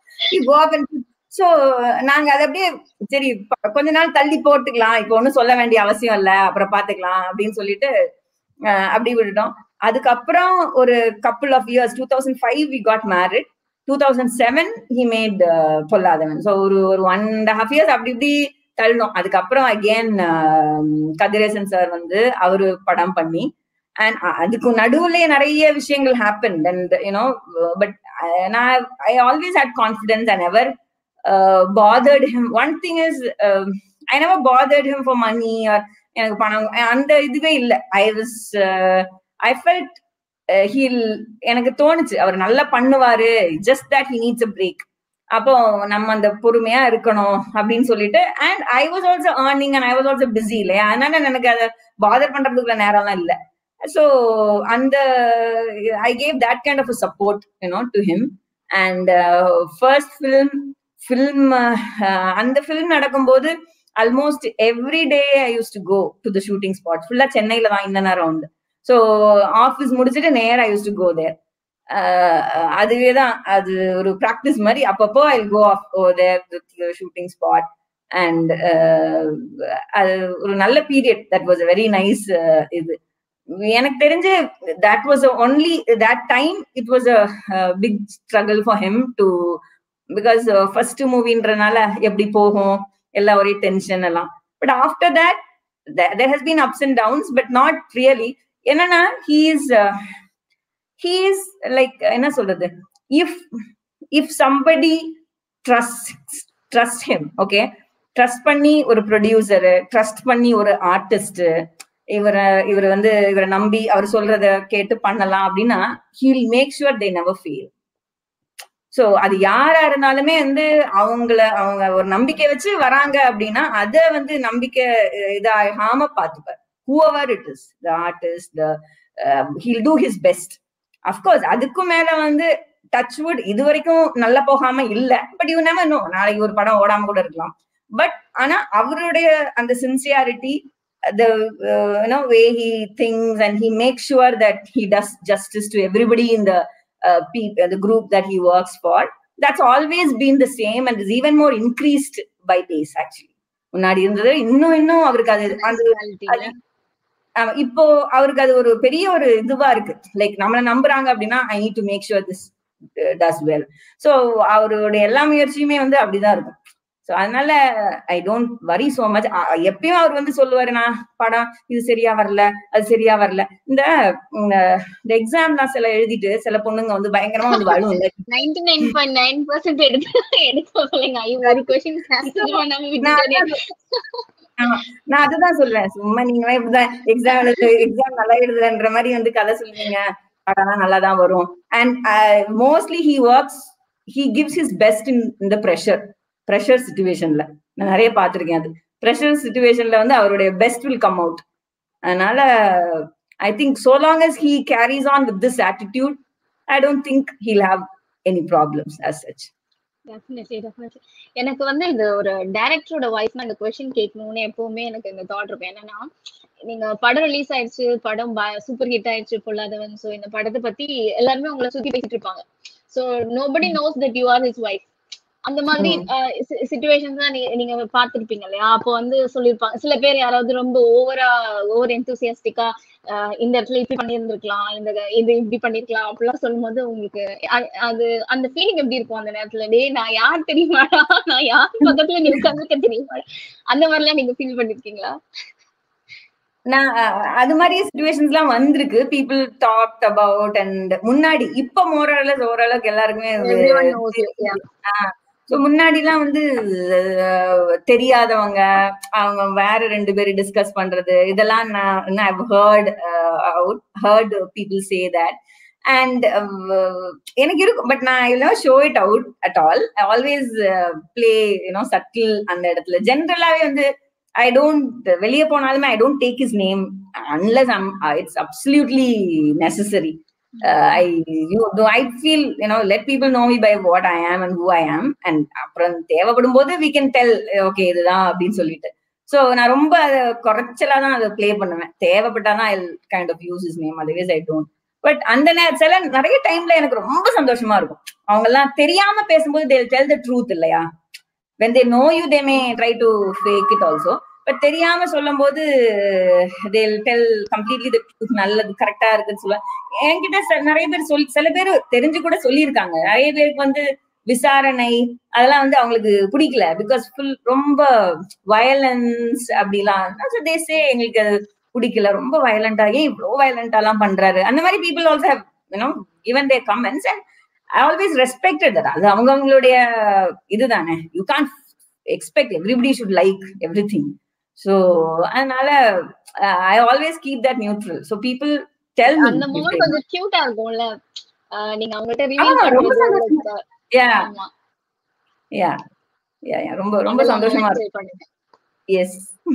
சோ நாங்க அதை அப்படியே சரி கொஞ்ச நாள் தள்ளி போட்டுக்கலாம், இப்ப ஒண்ணும் சொல்ல வேண்டிய அவசியம் இல்ல, அப்புறம் பாத்துக்கலாம் அப்படின்னு சொல்லிட்டு அப்படி விட்டுட்டோம். அதுக்கப்புறம் ஒரு couple of years, two thousand five we got married. two thousand seven he made uh, Polladhavan. So ஒரு ஒரு ஒன் அண்ட் ஹாஃப் இயர்ஸ் அப்படி இப்படி தள்ளணும். அதுக்கப்புறம் அகேன் கதிரேசன் சார் வந்து அவரு படம் பண்ணி, அண்ட் அதுக்கு நடுவுலயே நிறைய விஷயங்கள் happened. And you know, but நான் I always had confidence. I never uh, bothered him. One thing is uh, I never bothered him for money or எனக்கு பணம் அந்த இதுவே இல்லை. I was uh, I felt he'll எனக்கு தோணுச்சு அவர் நல்லா பண்ணுவாரு, just that he needs a break. அப்போ நம்ம அந்த பொறுமையா இருக்கணும் அப்படின்னு சொல்லிட்டு, and I was also earning and I was also busy இல்லையா, அதனால எனக்கு அதை பாதர் பண்றதுக்குள்ள நேரம்லாம் இல்லை. ஸோ அந்த I gave that kind of a support you know to him. And first film film அந்த ஃபிலிம் நடக்கும்போது almost every day I use to go to the shooting spot. ஃபுல்லா சென்னையில தான் இந்த நேரம் வந்து. ஸோ ஆஃபீஸ் முடிச்சுட்டு நேரா ஐ யூஸ் டு கோ தேர். அதுவேதான் அது ஒரு ப்ராக்டிஸ் மாதிரி. அப்பப்போ I go off go there with shooting spot. And அது ஒரு நல்ல period. That was a very nice. இது எனக்கு தெரிஞ்சு that was only that time it was a big struggle for him to, because first மூவின்றனால எப்படி போகும் எல்லாம் ஒரே டென்ஷன் எல்லாம். But after that there has been ups and downs, but not really. என்னன்னா he is uh, he is like என்ன சொல்றது, if if somebody trusts trust him, okay, trust பண்ணி ஒரு ப்ரொடியூசர், ட்ரஸ்ட் பண்ணி ஒரு ஆர்டிஸ்ட், இவரை இவர் வந்து இவரை நம்பி அவர் சொல்றத கேட்டு பண்ணலாம் அப்படின்னா he'll make sure they never fail. So அது யாரா இருந்தாலுமே வந்து அவங்கள அவங்க ஒரு நம்பிக்கை வச்சு வராங்க அப்படின்னா அதை வந்து நம்பிக்கை இதாகாம பாத்துப்பார். whoever it is, the artist, the uh, he'll do his best. of course அதுக்கும் மேல வந்து டச் வுட் இது வரைக்கும் நல்லா போகாம இல்ல, பட் யூ நெவர் நோ, நாளைக்கு ஒரு படம் ஓடாம கூட இருக்கலாம். பட் ஆனா அவருடைய அந்த sincerity, the uh, you know way he thinks, and he makes sure that he does justice to everybody in the uh, people, the group that he works for. That's always been the same and is even more increased by days actually. முன்னாடி இருந்தது இன்னும் இன்னும் அவருக்கு அது இப்போ அவருக்கு அது ஒரு பெரிய ஒரு இதுவா இருக்கு. லைக் நம்மளை நம்புறாங்க அப்படின்னா I need to make sure this does well. So அவருடைய எல்லா முயற்சியுமே வந்து அப்படிதான் இருக்கும். ஸோ அதனால I don't worry so much. எப்பயும் அவர் வந்து சொல்லுவாரு, நான் படம் இது சரியா வரல அது சரியா வரல. இந்த எக்ஸாம்லாம் சில எழுதிட்டு சில பொண்ணுங்க வந்து பயங்கரமா வந்து வரும். நான் அதுதான் சொல்றேன், சும்மா நீங்க இப்படிதான் எக்ஸாம் எக்ஸாம் நல்லா எழுதுன்ற மாதிரி வந்து கதை சொல்லுவீங்க, படம் நல்லாதான் வரும். And mostly he works, he gives his best in இந்த ப்ரெஷர் ப்ரெஷர் சிச்சுவேஷன்ல. நான் நிறைய பார்த்திருக்கேன். அது ப்ரெஷர் சிச்சுவேஷன்ல வந்து அவருடைய பெஸ்ட் வில் கம் அவுட். அதனால I think so long as he carries on with this attitude, I don't think he'll have any problems as such. Definitely, definitely. எனக்கு வந்து இந்த ஒரு டைரக்டரோட வாய்ஸ்னா இந்த கொஸ்டின் கேட்கணும்னு எப்பவுமே எனக்கு இந்த தாட் இருக்கும். என்னன்னா, நீங்க படம் ரிலீஸ் ஆயிடுச்சு, படம் சூப்பர் ஹிட் ஆயிடுச்சு பொல்லாதவன், சோ இந்த படத்தை பத்தி எல்லாருமே உங்களை சுத்தி பேசிட்டு இருப்பாங்க. So nobody knows that you are his wife. அந்த மாதிரி சிச்சுவேஷன்ஸ் தான் நீங்க பாத்துருப்பீங்க இல்லையா? அப்போ வந்து சொல்லிருப்பாங்க சில பேர், யாராவது ரொம்ப ஓவரா ஓவர் எந்தூசியாஸ்டிக்கா இந்த இடத்துல இப்படி பண்ணிருந்திருக்கலாம், இந்த இது இப்படி பண்ணிருக்கலாம் அப்படிலாம் சொல்லும் போது உங்களுக்கு அது அந்த ஃபீலிங் எப்படி இருக்கும் அந்த நேரத்துல? டே நான் யார் தெரியுமாடா, நான் யார் பக்கத்துல நீ உட்கார்ந்துருக்க தெரியுமா, அந்த மாதிரி எல்லாம் நீங்க ஃபீல் பண்ணிருக்கீங்களா? நான் அது மாதிரி சிச்சுவேஷன்ஸ் எல்லாம் வந்திருக்கு. பீப்புள் டாக்ட் அபவுட் அண்ட் முன்னாடி, இப்ப ஓரளவுக்கு ஓரளவுக்கு எல்லாருக்குமே முன்னாடி எல்லாம் வந்து தெரியாதவங்க அவங்க வேற ரெண்டு பேரும் டிஸ்கஸ் பண்றது இதெல்லாம் நான் I've heard uh, heard people say that. And எனக்கு இருக்கும், பட் நான் I will never show it out at all. I always uh, play you know subtle அந்த இடத்துல. ஜெனரலாவே வந்து I don't, வெளியே போனாலுமே I don't take his name unless I'm uh, it's absolutely necessary. Uh, I you do I feel you know let people know me by what I am and who I am, and அப்புறம் தேவைப்படும் போது we can tell okay இதுதான் அப்படின்னு சொல்லிட்டு. So நான் ரொம்ப குறைச்சலா தான் அதை பிளே பண்ணுவேன். தேவைப்பட்டாதான் I kind of use his name, otherwise I don't. But அந்த நேரத்துல நிறைய டைம்ல எனக்கு ரொம்ப சந்தோஷமா இருக்கும். அவங்க எல்லாம் தெரியாம பேசும்போது they will tell the truth இல்லையா? when they know you they may try to fake it also, but தெரியாம சொல்லும் போது they will tell completely the truth, நல்லது கரெக்டா இருக்குன்னு சொல்லுவாங்க. என்கிட்ட நிறைய பேர் சொல்லி, சில பேர் தெரிஞ்சு கூட சொல்லியிருக்காங்க. நிறைய பேருக்கு வந்து விசாரணை அதெல்லாம் வந்து அவங்களுக்கு பிடிக்கல, பிகாஸ் ஃபுல் ரொம்ப வயலன்ஸ் அப்படிலாம். they say எங்களுக்கு அது பிடிக்கல, ரொம்ப வயலண்டா, ஏன் இவ்வளோ வயலண்டா எல்லாம் பண்றாரு, அந்த மாதிரி people also have you know given their comments, and I always respected that. அது அவங்க அவங்களுடைய இதுதானே. You can't expect everybody should like everything. So அதனால I always keep that neutral. So people Tell me. அந்த if மொமெண்ட் they- கொஞ்சம் கியூட்டா இருக்கும்ல. அஹ் நீங்க அவங்ககிட்ட ஆமா, ரிவீல் ரொம்ப பண்றது சந்தோஷமா. like, Yeah, ஆமா yeah, yeah, yeah. ரொம்ப ரொம்ப அதெல்லாம் சந்தோஷமா என்ஜாய் இருக்கும். பண்ணுங்க. எஸ்.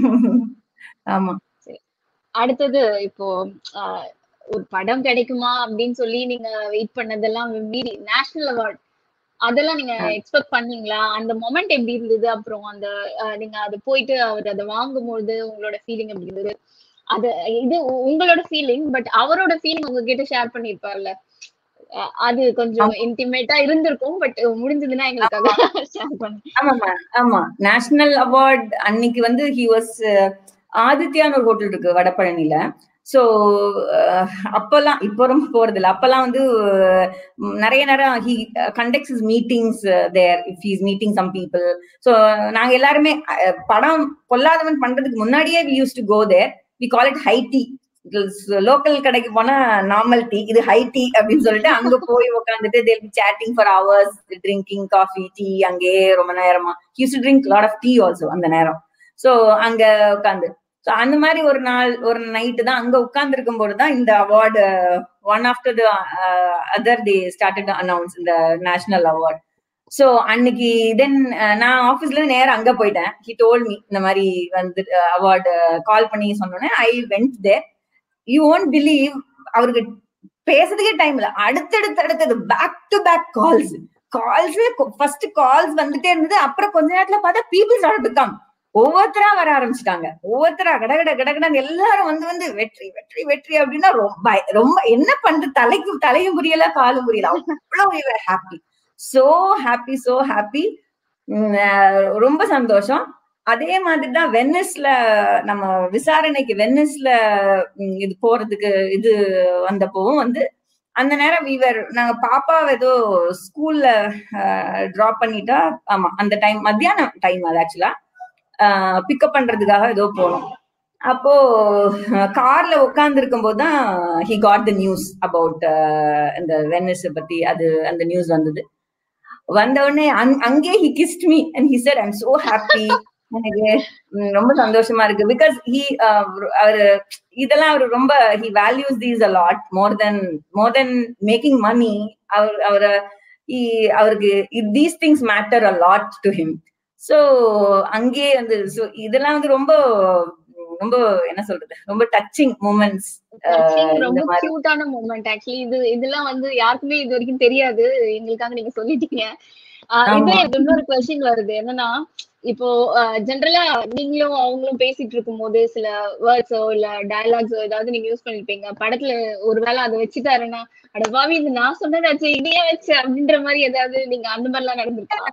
ஆமா. சரி. அடுத்தது இப்போ அஹ், ஒரு படம் கிடைக்குமா அப்படின்னு சொல்லி நீங்க வெயிட் பண்ணதெல்லாம் மீறி நேஷனல் அவார்ட் அதெல்லாம் நீங்க ஆ. எக்ஸ்பெக்ட் பண்ணீங்களா? அந்த மொமெண்ட் எப்படி இருந்தது? அப்புறம் அந்த அஹ், நீங்க அது போயிட்டு அவர் அதை வாங்கும்போது உங்களோட ஃபீலிங் எப்படி இருந்தது? அது இது உ- உங்களோட ஃபீலிங், பட் அவரோட ஃபீலிங் உங்ககிட்ட ஷேர் பண்ணிருப்பார்ல, அஹ், அது கொஞ்சம் ஆமா. இன்டிமேட்டா இருந்திருக்கும். பட் முடிஞ்சதுன்னா எங்களுக்காக ஷேர் பண்ணுங்க. ஆமாமா, ஆமா. நேஷனல் அவார்ட் அன்னைக்கு வந்து ஹி வாஸ் ஆதித்யான்னு ஒரு ஹோட்டல் இருக்கு வடபழனில. சோ அப்பெல்லாம் இப்ப ரொம்ப போறது இல்ல. அப்பெல்லாம் வந்து உம், நிறைய நேரம் he conducts his meetings there if he is meeting some people. So நாங்க எல்லாருமே அஹ், படம் பொல்லாதவன் பண்றதுக்கு முன்னாடியே we use to go there. We call it high tea. Local கடைக்கு போனா நார்மல் டீ, இது ஹை டீ அப்படின்னு சொல்லிட்டு அங்க போய் உட்காந்துட்டு they'll be chatting for hours, drinking coffee tea அங்கேயே ரொம்ப நேரமா. Use to drink lot of tea also அந்த நேரம். சோ அங்க உட்காந்து சோ அந்த மாதிரி ஒரு நாள் ஒரு நைட்டு தான் அங்க உட்கார்ந்து இருக்கும் போதுதான் இந்த award one after the other day started announce இந்த நேஷனல் அவார்ட். சோ அன்னைக்கு தென் நான் ஆபீஸ்ல இருந்து நேரம் அங்க போயிட்டேன். ஹி டோல் மீ இந்த மாதிரி வந்து அவார்டு கால் பண்ணி சொன்னோன்னே I went there. You won't believe, அவருக்கு பேசுறதுக்கே டைம் இல்ல. அடுத்தடுத்து அடுத்தது back to back calls calls first calls வந்துட்டே இருந்தது. அப்புறம் கொஞ்ச நேரத்துல பார்த்தா பீப்புள் ஸ்டார்ட் டு கம். ஒவ்வொருத்தரா வர ஆரம்பிச்சிட்டாங்க. ஒவ்வொருத்தரா கடகட கடகடன்னு எல்லாரும் வந்து வந்து வெற்றி வெற்றி வெற்றி அப்படின்னா ரொம்ப ரொம்ப என்ன பண்றது, தலைக்கு தலையும் புரியல காலும் புரியல. அவ்வளவு happy, so happy, so happy. ரொம்ப சந்தோஷம். அதே மாதிரிதான் வெனிஸ்ல நம்ம விசாரணைக்கு வெனிஸ்ல உம், இது போறதுக்கு இது வந்தப்பவும் வந்து அந்த நேரம் வீவர் நாங்க பாப்பாவை ஏதோ ஸ்கூல்ல டிராப் பண்ணிட்டா. ஆமா, அந்த டைம் மத்தியானம் டைம் அது ஆக்சுவலா பிக்கப் பண்றதுக்காக ஏதோ போனோம். அப்போ கார்ல உட்கார்ந்து இருக்கும் போதுதான் he got the news about இந்த வெனிஸ் பத்தி. அது அந்த நியூஸ் வந்தது. வந்த உடனே அங்கே he kissed me and he said I am so happy. எனக்கு ரொம்ப சந்தோஷமா இருக்கு. பிகாஸ் ஹி அவரு இதெல்லாம் அவரு ரொம்ப he values these a lot more than more than making money. அவர் அவரை அவருக்கு these things matter a lot to him. So அங்கேயே வந்து சோ இதெல்லாம் வந்து ரொம்ப ரொம்ப என்ன சொல்றது, ரொம்ப டச்சிங் மூமெண்ட்ஸ். ரொம்ப கியூட்டான மூமெண்ட் ஆக்சுவலி. இது இதெல்லாம் வந்து யாருக்குமே இது வரைக்கும் தெரியாது. எங்களுக்காக நீங்க சொல்லிட்டீங்க. இது எனக்கு இன்னொரு கொஸ்டின் வருது என்னன்னா, இப்போ ஜென்ரலா நீங்களும் அவங்களும் பேசிட்டு இருக்கும் போது சில வேர்ட்ஸோ இல்ல டயலாக்ஸோ ஏதாவது நீங்க யூஸ் பண்ணிருப்பீங்க. படத்துல ஒருவேளை அதை வச்சுட்டாருன்னா அட பாவி இது நான் சொன்னதாச்சு இதையே வச்சு அப்படின்ற மாதிரி ஏதாவது நீங்க அந்த மாதிரி எல்லாம் நடந்திருக்கா?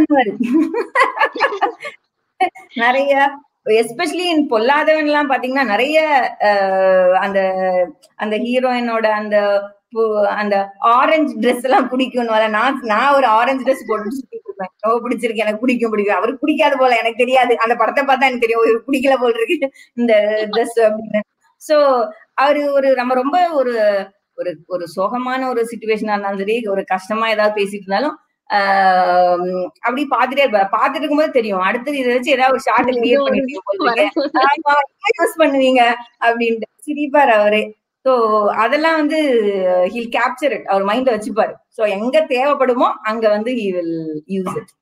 நிறைய எஸ்பெஷலி இன் பொல்லாதவன் எல்லாம் பாத்தீங்கன்னா நிறைய அந்த அந்த ஹீரோயினோட அந்த அந்த ஆரஞ்சு ட்ரெஸ் எல்லாம் பிடிக்கும். நான் நான் ஒரு ஆரஞ்சு ட்ரெஸ் போட்டு சுத்திட்டு இருப்பேன். ரொம்ப பிடிச்சிருக்கு, எனக்கு பிடிக்கும் பிடிக்கும். அவருக்கு பிடிக்காது போல, எனக்கு தெரியாது. அந்த படத்தை பார்த்தா எனக்கு தெரியும் ஒரு பிடிக்கல போல் இருக்கு இந்த ட்ரெஸ் அப்படின்னு. சோ அவரு ஒரு நம்ம ரொம்ப ஒரு ஒரு ஒரு சோகமான ஒரு சிச்சுவேஷனா இருந்தாலும் சரி, ஒரு கஷ்டமா ஏதாவது பேசிட்டு இருந்தாலும் ஆஹ் அப்படி பாத்துட்டே இருப்பாரு. பாத்துட்டு இருக்கும்போது தெரியும் அடுத்தது இதை வச்சு ஏதாவது ஒரு ஷார்ட் கிரியேட் பண்ணிட்டு யூஸ் பண்ணுவீங்க அப்படின்ட்டு சிரிப்பாரு அவரே. சோ அதெல்லாம் வந்து ஹில் கேப்சர் இட், அவர் மைண்ட்ல வச்சுப்பாரு. சோ எங்க தேவைப்படுமோ அங்க வந்து ஹி வில் யூஸ் இட்.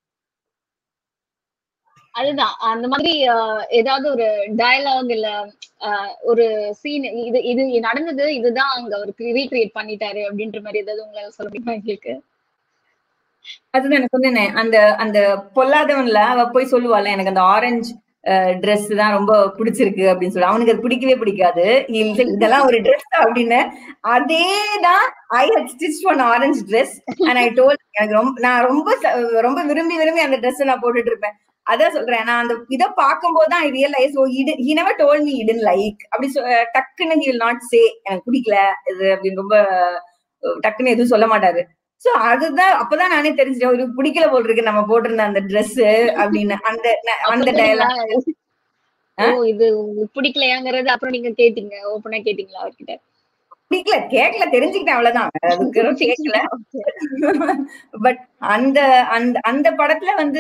அதுதான் அந்த மாதிரி ஏதாவது ஒரு டயலாக் இல்ல ஒரு சீன் இது இது நடந்தது இதுதான் அங்க அவருக்கு ரீக்ரியேட் பண்ணிட்டாரு அப்படின்ற மாதிரி ஏதாவது உங்களால சொல்ல முடியுமா எங்களுக்கு? அதுதான் எனக்கு சொன்னேன், அந்த அந்த பொல்லாதவன்ல அவ போய் சொல்லுவாள் எனக்கு அந்த ஆரஞ்சு ட்ரெஸ் தான் ரொம்ப பிடிச்சிருக்கு அப்படின்னு சொல்லி. அவனுக்கு அது பிடிக்கவே பிடிக்காது. இதெல்லாம் ஒரு ட்ரெஸ் அப்படின்னு. அதேதான் I had stitch one orange dress and I told எனக்கு ரொம்ப நான் ரொம்ப ரொம்ப விரும்பி விரும்பி அந்த ட்ரெஸ் நான் போட்டுட்டு இருப்பேன். அதான் சொல்றேன், நான் அந்த இதை பார்க்கும் போதுதான் I realise oh it he never told me it in like அப்படி டக்குன்னு ஹி வில் நாட் சே எனக்கு பிடிக்கல இது அப்படின்னு ரொம்ப டக்குன்னு எதுவும் சொல்ல மாட்டாரு. சோ அதுதான் அப்பதான் நானே தெரிஞ்சுட்டேன் ஒரு பிடிக்கல போல் இருக்கு நம்ம போட்டிருந்த அந்த ட்ரெஸ் அப்படின்னு. அந்த அந்த டயலாக் இது பிடிக்கலையாங்கிறது அப்புறம் நீங்க கேட்டீங்க, ஓப்பனா கேட்டீங்களா அவர்கிட்ட? பிடிக்கல கேட்கல, தெரிஞ்சுக்கிட்டேன் அவ்வளவுதான், அதுக்கு கேட்கல. பட் அந்த அந்த அந்த படத்துல வந்து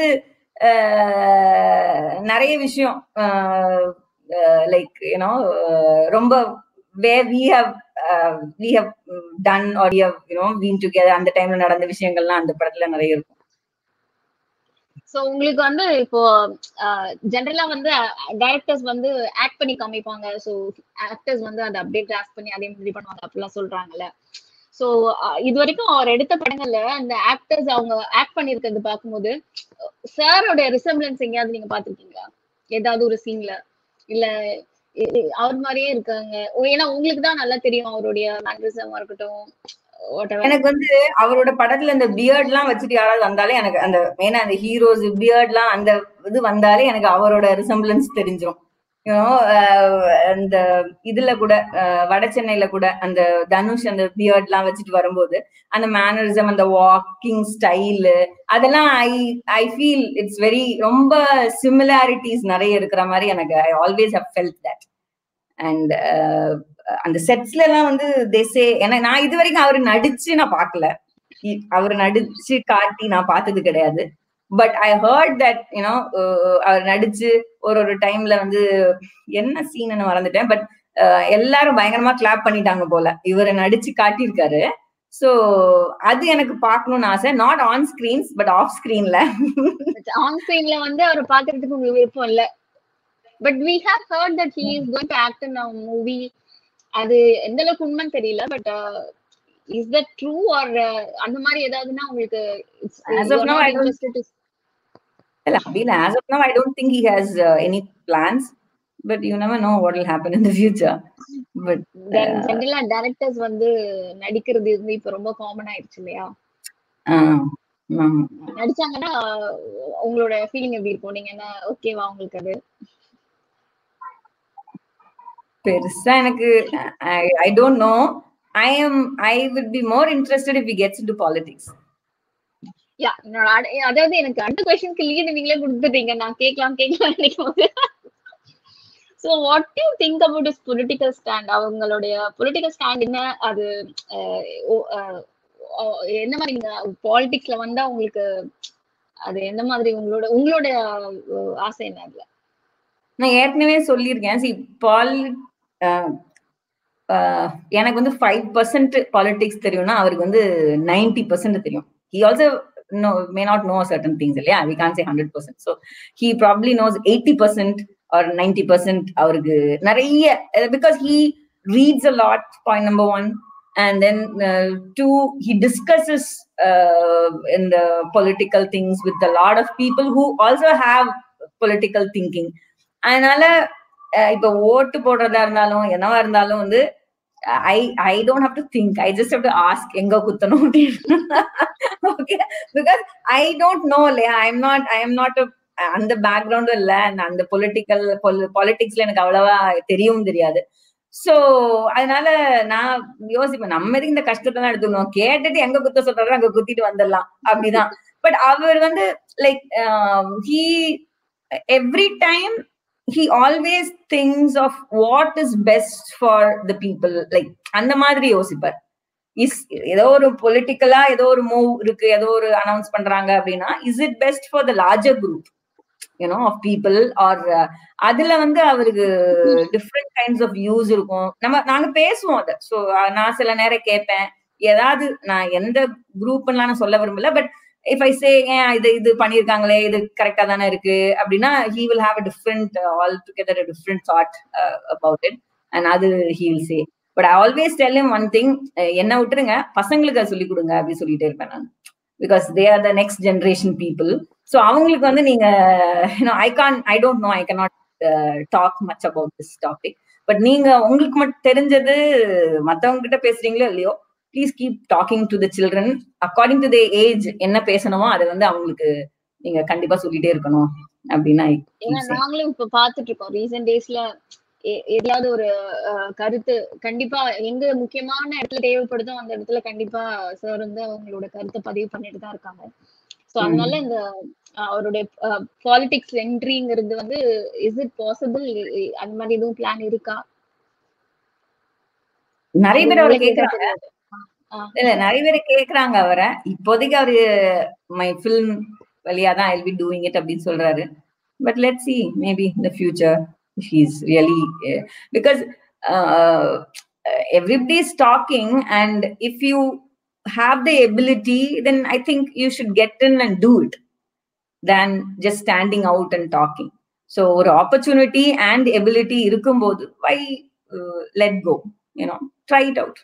நிறைய விஷயம் லைக் யூனோ ரொம்ப way we have we have done or we have you know been together அந்த டைம்ல நடந்த விஷயங்கள்லாம் அந்த படத்துல நிறைய இருக்கும். சோ உங்களுக்கு வந்து இப்போ ஜெனரலா வந்து டைரக்டர்ஸ் வந்து ஆக்ட் பண்ணி காமிப்பாங்க, சோ ஆக்டர்ஸ் வந்து அதை அப்படியே கிராஸ் பண்ணி அதே மாதிரி பண்ணுவாங்க அப்படிலாம் சொல்றாங்கல்ல. சோ இது வரைக்கும் அவர் எடுத்த படங்கள்ல அந்த ஆக்டர்ஸ் அவங்க ஆக்ட் பண்ணிருக்கிறது பார்க்கும்போது சாரோட ரிசம்பிளன்ஸ் எங்கேயாவது நீங்க பாத்துருக்கீங்களா? ஏதாவது ஒரு சீன்ல இல்ல அவர் மாதிரியே இருக்காங்க? ஏன்னா உங்களுக்கு தான் நல்லா தெரியும் அவருடைய மேனரிசமா இருக்கட்டும். எனக்கு வந்து அவரோட படத்துல அந்த பியர்ட் எல்லாம் வச்சுட்டு யாராவது வந்தாலே எனக்கு அந்த மெயினா அந்த ஹீரோஸ் பியர்ட் எல்லாம் அந்த இது வந்தாலே எனக்கு அவரோட ரிசம்பிளன்ஸ் தெரிஞ்சிடும். அந்த இதுல கூட வட சென்னையில கூட அந்த தனுஷ் அந்த பியர்ட் எல்லாம் வச்சுட்டு வரும்போது அந்த மேனரிசம் அந்த வாக்கிங் ஸ்டைலு அதெல்லாம் I I feel it's very ரொம்ப சிமிலாரிட்டிஸ் நிறைய இருக்கிற மாதிரி எனக்கு I always have felt that. And அந்த செட்ஸ்ல எல்லாம் வந்து தேசே ஏன்னா நான் இது வரைக்கும் அவரு நடிச்சு நான் பாக்கல, அவரு நடிச்சு காட்டி நான் பார்த்தது கிடையாது. But I heard that you know அவர் நடிச்சு ஒரு ஒரு டைம்ல வந்து என்ன சீன்னு மறந்துட்டேன், பட் எல்லாரும் பயங்கரமா கிளாப் பண்ணிட்டாங்க போல இவரை நடிச்சு காட்டியிருக்காரு. சோ அது எனக்கு பார்க்கணும்னு ஆசை, not on screens but off ஸ்கிரீன்ல. ஆன் ஸ்கிரீன்ல வந்து அவர் பாக்குறதுக்கு உங்களுக்கு விருப்பம் இல்ல, but we have heard that he is going to act in a movie. அது எந்த அளவுக்கு உண்மைன்னு தெரியல, but is that true or அந்த மாதிரி ஏதாவதுன்னா உங்களுக்கு as of now I don't well I mean as of now I don't think he has uh, any plans, but you never know what will happen in the future. But then generally uh, directors வந்து நடிக்கிறது வந்து இப்ப ரொம்ப common ஆயிடுச்சு இல்லையா? நடிச்சாங்கன்னா உங்களோட feeling எப்படி இருக்கும்? நீங்க என்ன ஓகேவா உங்களுக்கு? அது பெருசா எனக்கு I don't know. I am I would be more interested if he gets into politics. யா அதாவது எனக்கு அடுத்த क्वेश्चनக்கு லீட் நீங்களே கொடுத்துட்டீங்க, நான் கேட்கலாம் கேட்கலாம் நினைக்கும்போது. So what do you think about his political stand? அவங்களுடைய political stand என்ன? அது என்ன மாதிரி பாலிடிக்ஸ்ல வந்தா உங்களுக்கு அது என்ன மாதிரி உங்களோட உங்களோட ஆசை என்ன? அதுல நான் ஏற்கனவே சொல்லியிருக்கேன், சி பால் எனக்கு வந்து ஃபைவ் பர்சன்ட் பாலிடிக்ஸ் தெரியும்னா அவருக்கு வந்து நைன்டி பர்சன்ட் தெரியும். He also no may not know certain things. Yeah, we can't say one hundred percent. So he probably knows eighty percent or ninety percent அவருக்கு நிறைய, because he reads a lot, point number one. And then uh, two, he discusses uh, in the political things with a lot of people who also have political thinking. அதனால இப்ப ஓட்டு போடுறதா இருந்தாலும் என்னவா இருந்தாலும் வந்து I I don't have to think. I just have to ask எங்க குத்தணும் அப்படின்னு. Okay, because I don't know. I'm not I am not a அந்த பேக்ரவுண்டும் இல்ல, அந்த பொலிட்டிக்கல் பாலிடிக்ஸ்ல எனக்கு அவ்வளவா தெரியவும் தெரியாது. சோ அதனால நான் யோசிப்பேன், நம்ம எதுக்கு இந்த கஷ்டத்தை தான் எடுத்துக்கணும், கேட்டுட்டு எங்க குத்த சொல்றாரு அங்க குத்திட்டு வந்துடலாம் அப்படிதான். பட் அவர் வந்து like he every time he always thinks of what is best for the people. Like அந்த மாதிரி யோசிப்பார். இஸ் ஏதோ ஒரு பொலிட்டிக்கலா ஏதோ ஒரு மூவ் இருக்கு, ஏதோ ஒரு அனௌன்ஸ் பண்றாங்க அப்படின்னா is it best for the larger group you know of people or அதுல வந்து அவருக்கு டிஃப்ரெண்ட் கைண்ட்ஸ் ஆஃப் வியூஸ் இருக்கும். நம்ம நாங்க பேசுவோம் அதை. ஸோ நான் சில நேரம் கேட்பேன், ஏதாவது நான் எந்த குரூப்லாம் நான் சொல்ல விரும்பல, பட் if I say ஏன் இது இது பண்ணிருக்காங்களே இது கரெக்டா தானே இருக்கு அப்படின்னா he will have a different uh, altogether a different thought uh, about it, and அது he will say. But I always tell him one thing, என்ன விட்டுருங்க பசங்களுக்கு அதை சொல்லி கொடுங்க அப்படின்னு சொல்லிட்டே இருப்பேன் நான், because they are the next generation people. So அவங்களுக்கு வந்து நீங்க you know I can't I don't know I cannot uh, talk much about this topic, but நீங்க உங்களுக்கு மட்டும் தெரிஞ்சது மத்தவங்க கிட்ட பேசுறீங்களோ இல்லையோ, please keep talking to the children according to their age. என்ன பேசணுமோ அதை வந்து அவங்களுக்கு நீங்க கண்டிப்பா சொல்லிட்டே இருக்கணும் அப்படின்னா. நாங்களும் இப்ப பாத்துட்டு இருக்கோம் ரீசன்ட் டேஸ்ல ஏதாவது ஒரு கருத்து கண்டிப்பா எங்க முக்கியமான இடத்துல தேவைப்படுதோ அந்த இடத்துல கண்டிப்பா சார் வந்து அவங்களோட கருத்தை பதிவு பண்ணிட்டு தான் இருக்காங்க. சோ அதனால இந்த அவருடைய பாலிடிக்ஸ் என்ட்ரிங்கிறது வந்து இஸ் இட் பாசிபிள், அந்த மாதிரி எதுவும் பிளான் இருக்கா? நிறைய பேர் அவரை கேக்குறாங்க, இல்ல நிறைய பேர் கேக்குறாங்க அவரை. இப்போதைக்கு அவரு மை ஃபில்ம் வழியாதான் I will be doing it அப்படின்னு சொல்றாரு. But let's see, maybe in the future if he's really uh, because uh, uh, everybody is talking, and if you have the ability, then I think you should get in and do it than just standing out and talking. So ஒரு opportunity and ability இருக்கும்போது why uh, let go, you know, try it out.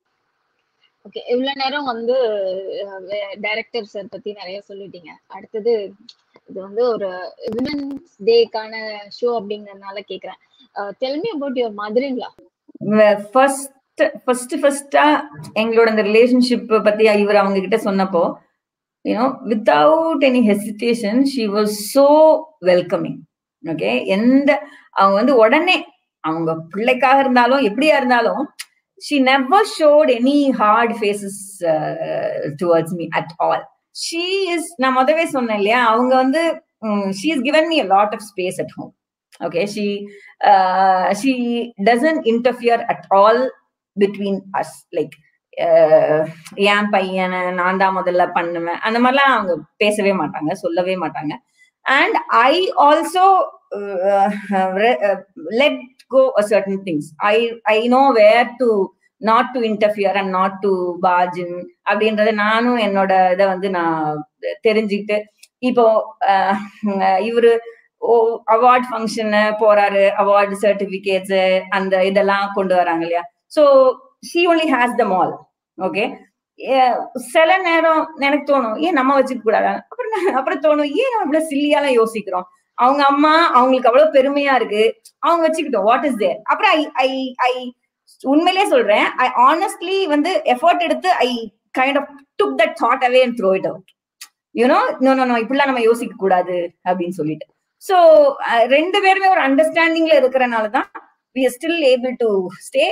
Okay, இவ்வளவு நேரம் வந்து director sir பத்தி நிறைய சொல்லிட்டீங்க. அடுத்தது இது வந்து ஒரு விமென்ஸ் டேக்கான ஷோ அப்படிங்கறதுனால கேக்குறேன். Tell me about your mother in law. First first ஃபர்ஸ்டா எங்களோட அந்த ரிலேஷன்ஷிப் பத்தி இவர் அவங்க கிட்ட சொன்னப்போ, you know, without any hesitation, she was so welcoming. Okay, எந்த அவங்க வந்து உடனே அவங்க பிள்ளைக்காக இருந்தாலும் எப்படியா இருந்தாலும் she never showed any hard faces uh, towards me at all. She is, நான் முதவே சொன்னேன் இல்லையா, அவங்க வந்து she has given me a lot of space at home. Okay, she uh, she doesn't interfere at all between us. Like என் பையனை நான் தான் முதல்ல பண்ணுவேன் அந்த மாதிரிலாம் அவங்க பேசவே மாட்டாங்க, சொல்லவே மாட்டாங்க. And I also uh, uh, let go of certain things. I I know where to not to interfere and not to barge in அப்படின்றத நானும் என்னோட இதை வந்து நான் தெரிஞ்சுக்கிட்டு, இப்போ இவரு அவார்ட் ஃபங்க்ஷனு போறாரு, அவார்டு சர்டிபிகேட்ஸ் அந்த இதெல்லாம் கொண்டு வராங்க இல்லையா, so she only has them all. Okay, சில நேரம் எனக்கு தோணும் ஏன் நம்ம வச்சுக்க கூடாது, அப்புறம் அப்புறம் தோணும் ஏன் நம்ம இவ்வளவு சில்லியாலாம் யோசிக்கிறோம், அவங்க அம்மா அவங்களுக்கு அவ்வளவு பெருமையா இருக்கு, அவங்க வச்சுக்கிட்டோம், வாட் இஸ் தேர். அப்புறம் ஐ ஐ ஐ உண்மையிலே சொல்றேன், ஐ ஆனஸ்ட்லி வந்து எஃபர்ட் எடுத்து I kind of took that thought away and throw it out. You know no no no இப்படிலாம் நம்ம யோசிக்க கூடாது அப்படின்னு சொல்லிட்டு. ஸோ ரெண்டு பேருமே ஒரு அண்டர்ஸ்டாண்டிங்ல இருக்கிறனாலதான் we are still able to stay.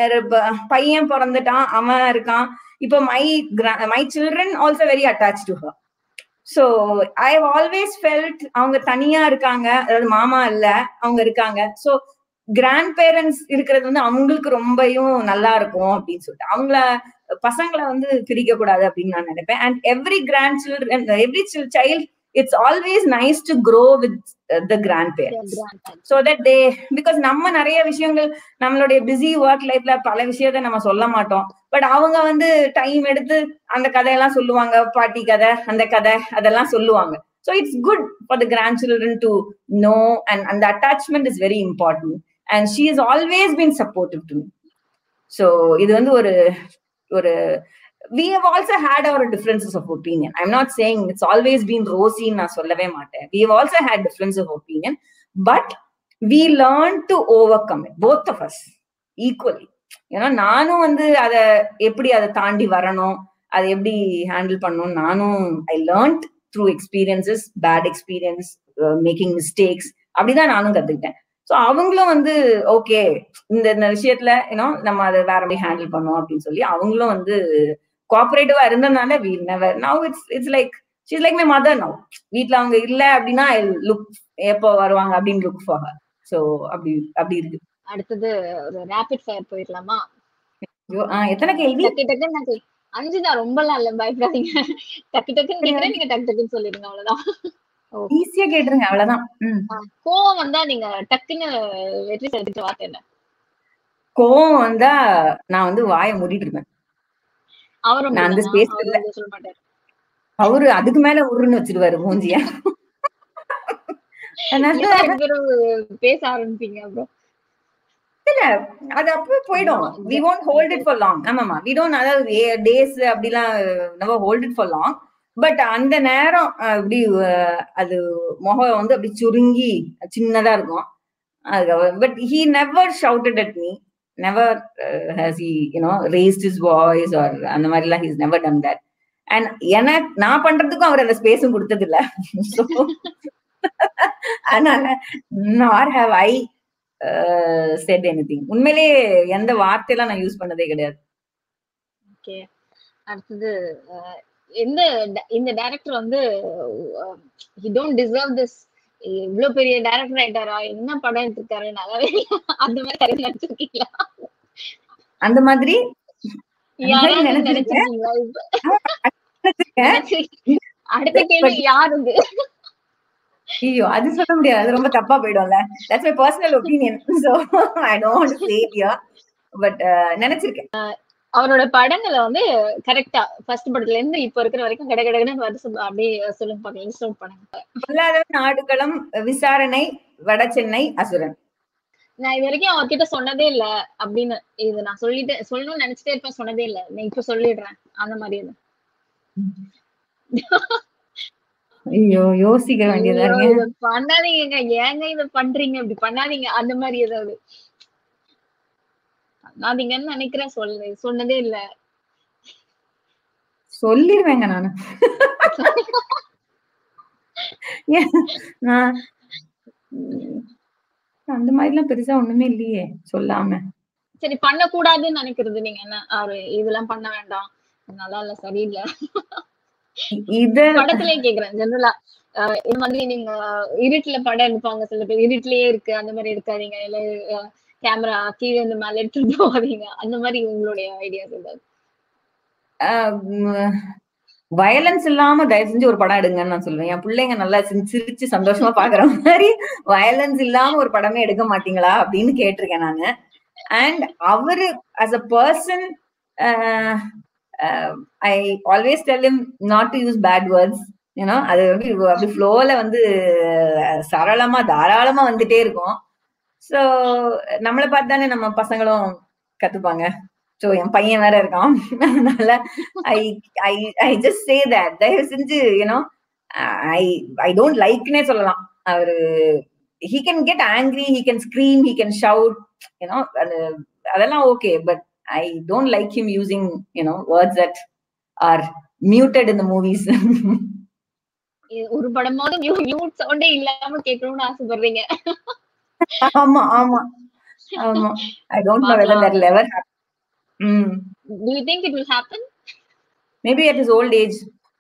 பையன் பிறந்துட்டான், அவன் இருக்கான் இப்போ, my my children also very attach to her. So I have always felt அவங்க தனியா இருக்காங்க, அதாவது மாமா இல்ல அவங்க இருக்காங்க. ஸோ கிராண்ட் பேரண்ட்ஸ் இருக்கிறது வந்து அவங்களுக்கு ரொம்பவும் நல்லா இருக்கும் அப்படின்னு சொல்லிட்டு அவங்கள பசங்களை வந்து பிரிக்க கூடாது அப்படின்னு நான் நினைப்பேன். And every grand children, every child, it's always nice to grow with uh, the grandparents, so that they, because நம்ம நிறைய விஷயங்கள் நம்மளுடைய பிஸி ஒர்க் லைஃப்ல பல விஷயத்த நம்ம சொல்ல மாட்டோம், பட் அவங்க வந்து டைம் எடுத்து அந்த கதையெல்லாம் சொல்லுவாங்க, பாட்டி கதை அந்த கதை அதெல்லாம் சொல்லுவாங்க. So it's good for the grandchildren to know, and and the attachment is very important, and she has always been supportive to me. So இது வந்து ஒரு ஒரு we have also had our differences of opinion. I'm not saying it's always been rosy na sollave maate. We have also had differences of opinion, but we learned to overcome it, both of us equally. You know, நானும் வந்து அத எப்படி அதை தாண்டி வரணும், அதை எப்படி handle பண்ணணும், நானும் I learned through experiences, bad experience, uh, making mistakes, அப்படிதான் நானும் கத்துக்கிட்டேன். ஸோ அவங்களும் வந்து ஓகே இந்த இந்த விஷயத்துல யூனோ நம்ம அதை வேற மாதிரி ஹேண்டில் பண்ணோம் அப்படின்னு சொல்லி அவங்களும் வந்து கோஆபரேட்டிவா இருந்ததுனால we never, now it's it's like she's like my mother now. வீட்ல அவங்க இல்ல அப்படின்னா I look எப்போ வருவாங்க அப்படின்னு look for her. So அப்படி அப்படி இருக்கு. அடுத்தது ஒரு ரேபிட் ஃபயர் போயிடலாமா? எத்தனை கேள்வி? டக்கு டக்குன்னு அஞ்சு தான், ரொம்பலாம் இல்ல, பயப்படாதீங்க. டக்கு டக்குன்னு கேக்குறேன், நீங்க டக்கு டக்குன்னு சொல்லிடுங்க, அவ்வளவுதான். ஈஸியா கேட்டுருங்க, அவ்வளவுதான். கோவம் வந்தா நீங்க டக்குன்னு வெற்றி செலுத்த வார்த்தை என்ன? கோவம் வந்தா நான் வந்து வாயை மூடிட்டு இருப்பேன். அவரும் நான் அந்த ஸ்பேஸ் இல்ல, சொல்ல மாட்டாரு. அவரு அதுக்கு மேல உருன்னு வச்சிருவாரு மூஞ்சியா. பேச ஆரம்பிப்பீங்க அப்புறம் இல்ல அது அப்பவே போயிடும். we won't hold it for long. ஆமாமா, we don't, அதாவது டேஸ் அப்படிலாம் never hold it for long. But அந்த நேரம் அப்படி அது முகம் வந்து அப்படி சுருங்கி சின்னதா இருக்கும். But he never shouted at me, never uh, has he, you know, raised his voice or அந்த மாதிரி எல்லாம் he's never done that. And எனக்கு நான் பண்றதுக்கும் அவர் அந்த ஸ்பேஸும் கொடுத்தது இல்ல. அதனால nor have I uh, said anything. உண்மையிலே எந்த வார்த்தையெல்லாம் நான் யூஸ் பண்ணதே கிடையாது. ஓகே, அடுத்தது இந்த இந்த டைரக்டர் வந்து he don't deserve this, இவ்வளவு பெரிய டைரக்டர் ஆயிட்டாரா, என்ன படம் எடுத்திருக்காரு, நல்லாவே அந்த மாதிரி நினைச்சிருக்கீங்களா? அந்த மாதிரி நினைச்சிருக்கீங்களா? அடுத்த கேள்வி யாரு? ஐயோ அது சொல்ல முடியாது, அது ரொம்ப தப்பா போயிடும்ல. That's my personal opinion, so I don't want to say it here. But நினைச்சிருக்கேன். அவரோட படங்களை வந்து கரெக்டா ஃபர்ஸ்ட் படத்துல இருந்து இப்ப இருக்கிற வரைக்கும் கட கடகடன்னு வருஷம் அப்படியே சொல்லுங்க பாருங்க, லிஸ்ட் அவுட் பண்ணுங்க. பொல்லாத நாடுகளம், விசாரணை, வட சென்னை, அசுரன். நான் இது வரைக்கும் அவர்கிட்ட சொன்னதே இல்ல அப்படின்னு, இது நான் சொல்லிட்டு சொல்லணும்னு நினைச்சிட்டே இருப்பேன், சொன்னதே இல்ல. நான் இப்ப சொல்லிடுறேன் அந்த மாதிரி. ஐயோ யோசிக்க வேண்டியதா இருக்கு. இத பண்ணாதீங்க, ஏங்க இத பண்றீங்க, இப்படி பண்ணாதீங்க அந்த மாதிரி ஏதாவது பண்ணாதீங்கன்னு நினைக்கிறேன். சொல்ல சொன்னதே இல்ல. சொல்லிடுவேங்க நானு. அந்த மாதிரி எல்லாம் பெருசா ஒண்ணுமே இல்லையே சொல்லாம. சரி, பண்ணக்கூடாதுன்னு நினைக்கிறது நீங்க என்ன? அவரு இதெல்லாம் பண்ண வேண்டாம், நல்லா இல்ல, சரியில்லை, இத படத்திலேயே கேக்குறேன் ஜெனரலா. இந்த மாதிரி நீங்க இருட்டுல படம் எடுப்பாங்க சில பேர், இருட்டுலயே இருக்கு அந்த மாதிரி எடுக்காதீங்க, இல்ல கேமரா கீழே இருந்து மேல எடுத்துட்டு போவாதீங்க, அந்த மாதிரி உங்களுடைய ஐடியாஸ் ஏதாவது? வயலன்ஸ் இல்லாம தயவு செஞ்சு ஒரு படம் எடுங்கன்னு நான் சொல்லுவேன். என் பிள்ளைங்க நல்லா சிரிச்சு சந்தோஷமா பாக்குற மாதிரி வயலன்ஸ் இல்லாம ஒரு படமே எடுக்க மாட்டீங்களா அப்படின்னு கேட்டிருக்கேன் நானு. அண்ட் அவரு as a person, uh, uh, I always tell him not to use bad words. You know, அது வந்து அப்படி ஃப்ளோல வந்து சரளமா தாராளமா வந்துட்டே இருக்கும். சோ நம்மளை பார்த்து தானே நம்ம பசங்களும் கத்துப்பாங்க. சோ என் பையன் வேற இருக்கான், அதனால ஐ ஐ ஐ ஜஸ்ட் சே தட் தயவு செஞ்சு யூனோ ஐ ஐ டோன்ட் லைக்னே சொல்லலாம். அவரு he can get angry, he can scream, he can shout, you know, அதெல்லாம் okay. But I don't like him using, you know, words that are muted in the movies. ஒரு படமாவது mute சவுண்டே இல்லாம கேட்கணும்னு ஆசைப்படுறீங்க? ஆமா ஆமா ஆமா. I don't know whether that will ever happen. Mm. Do you think it will happen? Maybe at his old age.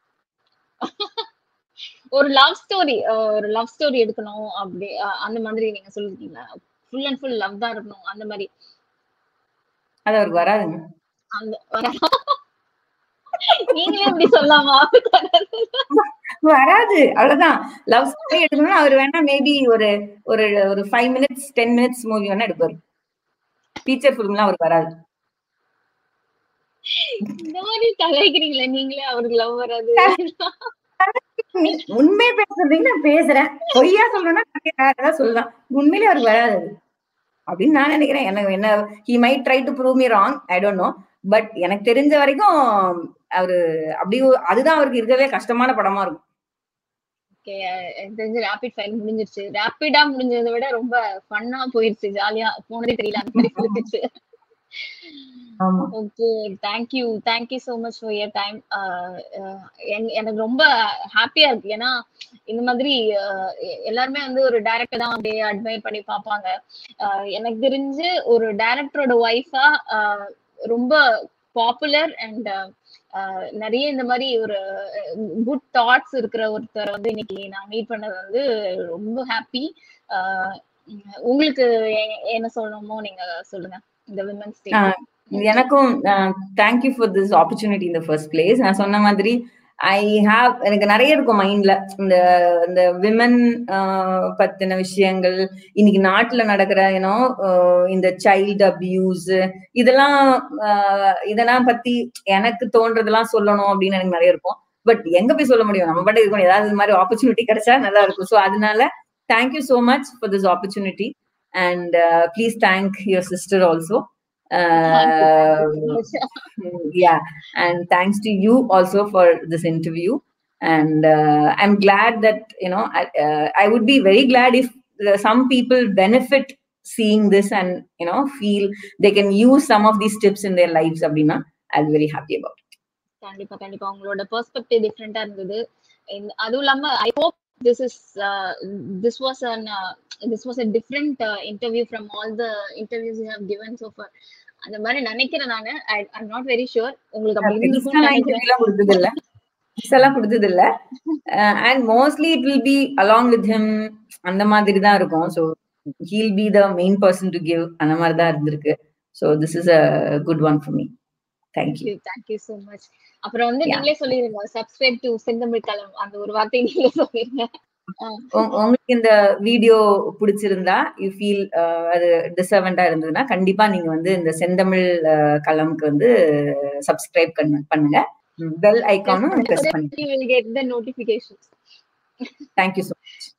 ஒரு love story, ஒரு லவ் ஸ்டோரி எடுக்கணும் அப்படி அந்த மாதிரி நீங்க சொல்லிருக்கீங்களா? ஃபுல் அண்ட் ஃபுல் லவ் தான் இருக்கணும் அந்த மாதிரி. அது அவருக்கு வராதுங்க. அந்த நீங்களே இப்படி சொல்லலாமா? வராது, அவ்வளவுதான். லவ் ஸ்டோரி எடுக்கணும்னா அவர் வேணா மேபி ஒரு ஒரு ஒரு five minutes ten minutes movie வேணா எடுப்பாரு. ஃபீச்சர் ஃபிலிம்லாம் அவருக்கு வராது. இந்த மாதிரி கலாய்க்கிறீங்களா நீங்களே? அவருக்கு லவ் வராது? உண்மையே பேசுறீங்க, நான் பேசுறேன். பொய்யா சொல்றேன்னா ஏதாவது சொல்லலாம். உண்மையிலே அவருக்கு வராது அப்படின்னு நான் நினைக்கிறேன். எனக்கு என்ன, he might try to prove me wrong, I don't know. But எனக்கு தெரிஞ்ச வரைக்கும் அவரு அப்படி அதுதான் அவருக்கு இருக்கவே கஷ்டமான படமா இருக்கும். ஓகே, எனக்கு தெரிஞ்ச ரேபிட் ஃபயர் முடிஞ்சிருச்சு. ரேபிடா முடிஞ்சதை விட ரொம்ப ஃபன்னா போயிருச்சு, ஜாலியா போனதே தெரியல அந்த மாதிரி போயிருச்சு. Okay, thank you thank you so much for your time. எனக்கு ரொம்ப ஹாப்பியா இருக்கு. ஏன்னா இந்த மாதிரி எல்லாருமே வந்து ஒரு டைரக்டர் தான் அப்படியே அட்மையர் பண்ணி பார்ப்பாங்க. எனக்கு தெரிஞ்சு ஒரு டைரக்டரோட ஒய்ஃபா ரொம்ப பாப்புலர் அண்ட் நிறைய இந்த மாதிரி ஒரு குட் தாட்ஸ் இருக்கிற ஒருத்தர் வந்து இன்னைக்கு நான் மீட் பண்ணது வந்து ரொம்ப ஹாப்பி. உங்களுக்கு என்ன சொல்லணுமோ நீங்க சொல்லுங்க இந்த விமென்ஸ் டே. எனக்கும் thank you for this opportunity in the first place. நான் சொன்ன மாதிரி ஐ ஹாவ் எனக்கு நிறைய இருக்கும் மைண்ட்ல இந்த இந்த விமன் பத்தின விஷயங்கள், இன்னைக்கு நாட்டுல நடக்கிற யூனோ இந்த சைல்டு அபியூஸ், இதெல்லாம் இதெல்லாம் பத்தி எனக்கு தோன்றதெல்லாம் சொல்லணும் அப்படின்னு எனக்கு நிறைய இருக்கும். பட் எங்க போய் சொல்ல முடியும், நம்ம பாட்டு இருக்கணும். ஏதாவது இது மாதிரி ஆப்பர்ச்சுனிட்டி கிடைச்சா நல்லா இருக்கும். ஸோ அதனால thank you so much for this opportunity, and uh, please thank your sister also. Uh, yeah, and thanks to you also for this interview. And uh, I'm glad that, you know, I, uh, I would be very glad if uh, some people benefit seeing this and, you know, feel they can use some of these tips in their lives. Abdina, I'll be very happy about it. கண்டிப்பா கண்டிப்பா உங்களோட perspective டிஃபரெண்டா இருந்தது. அதுவும் இல்லாம I hope this is uh, this was an uh, this was a different uh, interview from all the interviews you have given so far. அந்த மாதிரி நினைக்கிறேன் நானு. I'm not very sure உங்களுக்கு அப்படி இருக்கும்னு நினைக்கிறேன். கொடுத்தது இல்ல இதெல்லாம் கொடுத்தது இல்ல. and mostly it will be along with him, அந்த மாதிரி தான் இருக்கும். so he'll be the main person to give, அந்த மாதிரி தான் இருந்திருக்கு. so this is a good one for me. thank you thank you so much. அப்புறம் வந்து நீங்களே சொல்லிருங்க, subscribe to செந்தமிழ் களம், அந்த ஒரு வார்த்தை நீங்களே சொல்லிருங்க. உங்களுக்கு இந்த வீடியோ பிடிச்சிருந்தா யூ ஃபீல் அது டிசர்வெண்டா இருந்ததுன்னா கண்டிப்பா நீங்க வந்து இந்த செந்தமிழ் களம்க்கு வந்து சப்ஸ்கிரைப் பண்ணுங்க, பெல் ஐகானும் பிரஸ் பண்ணுங்க. You will get the notifications. Thank you so much.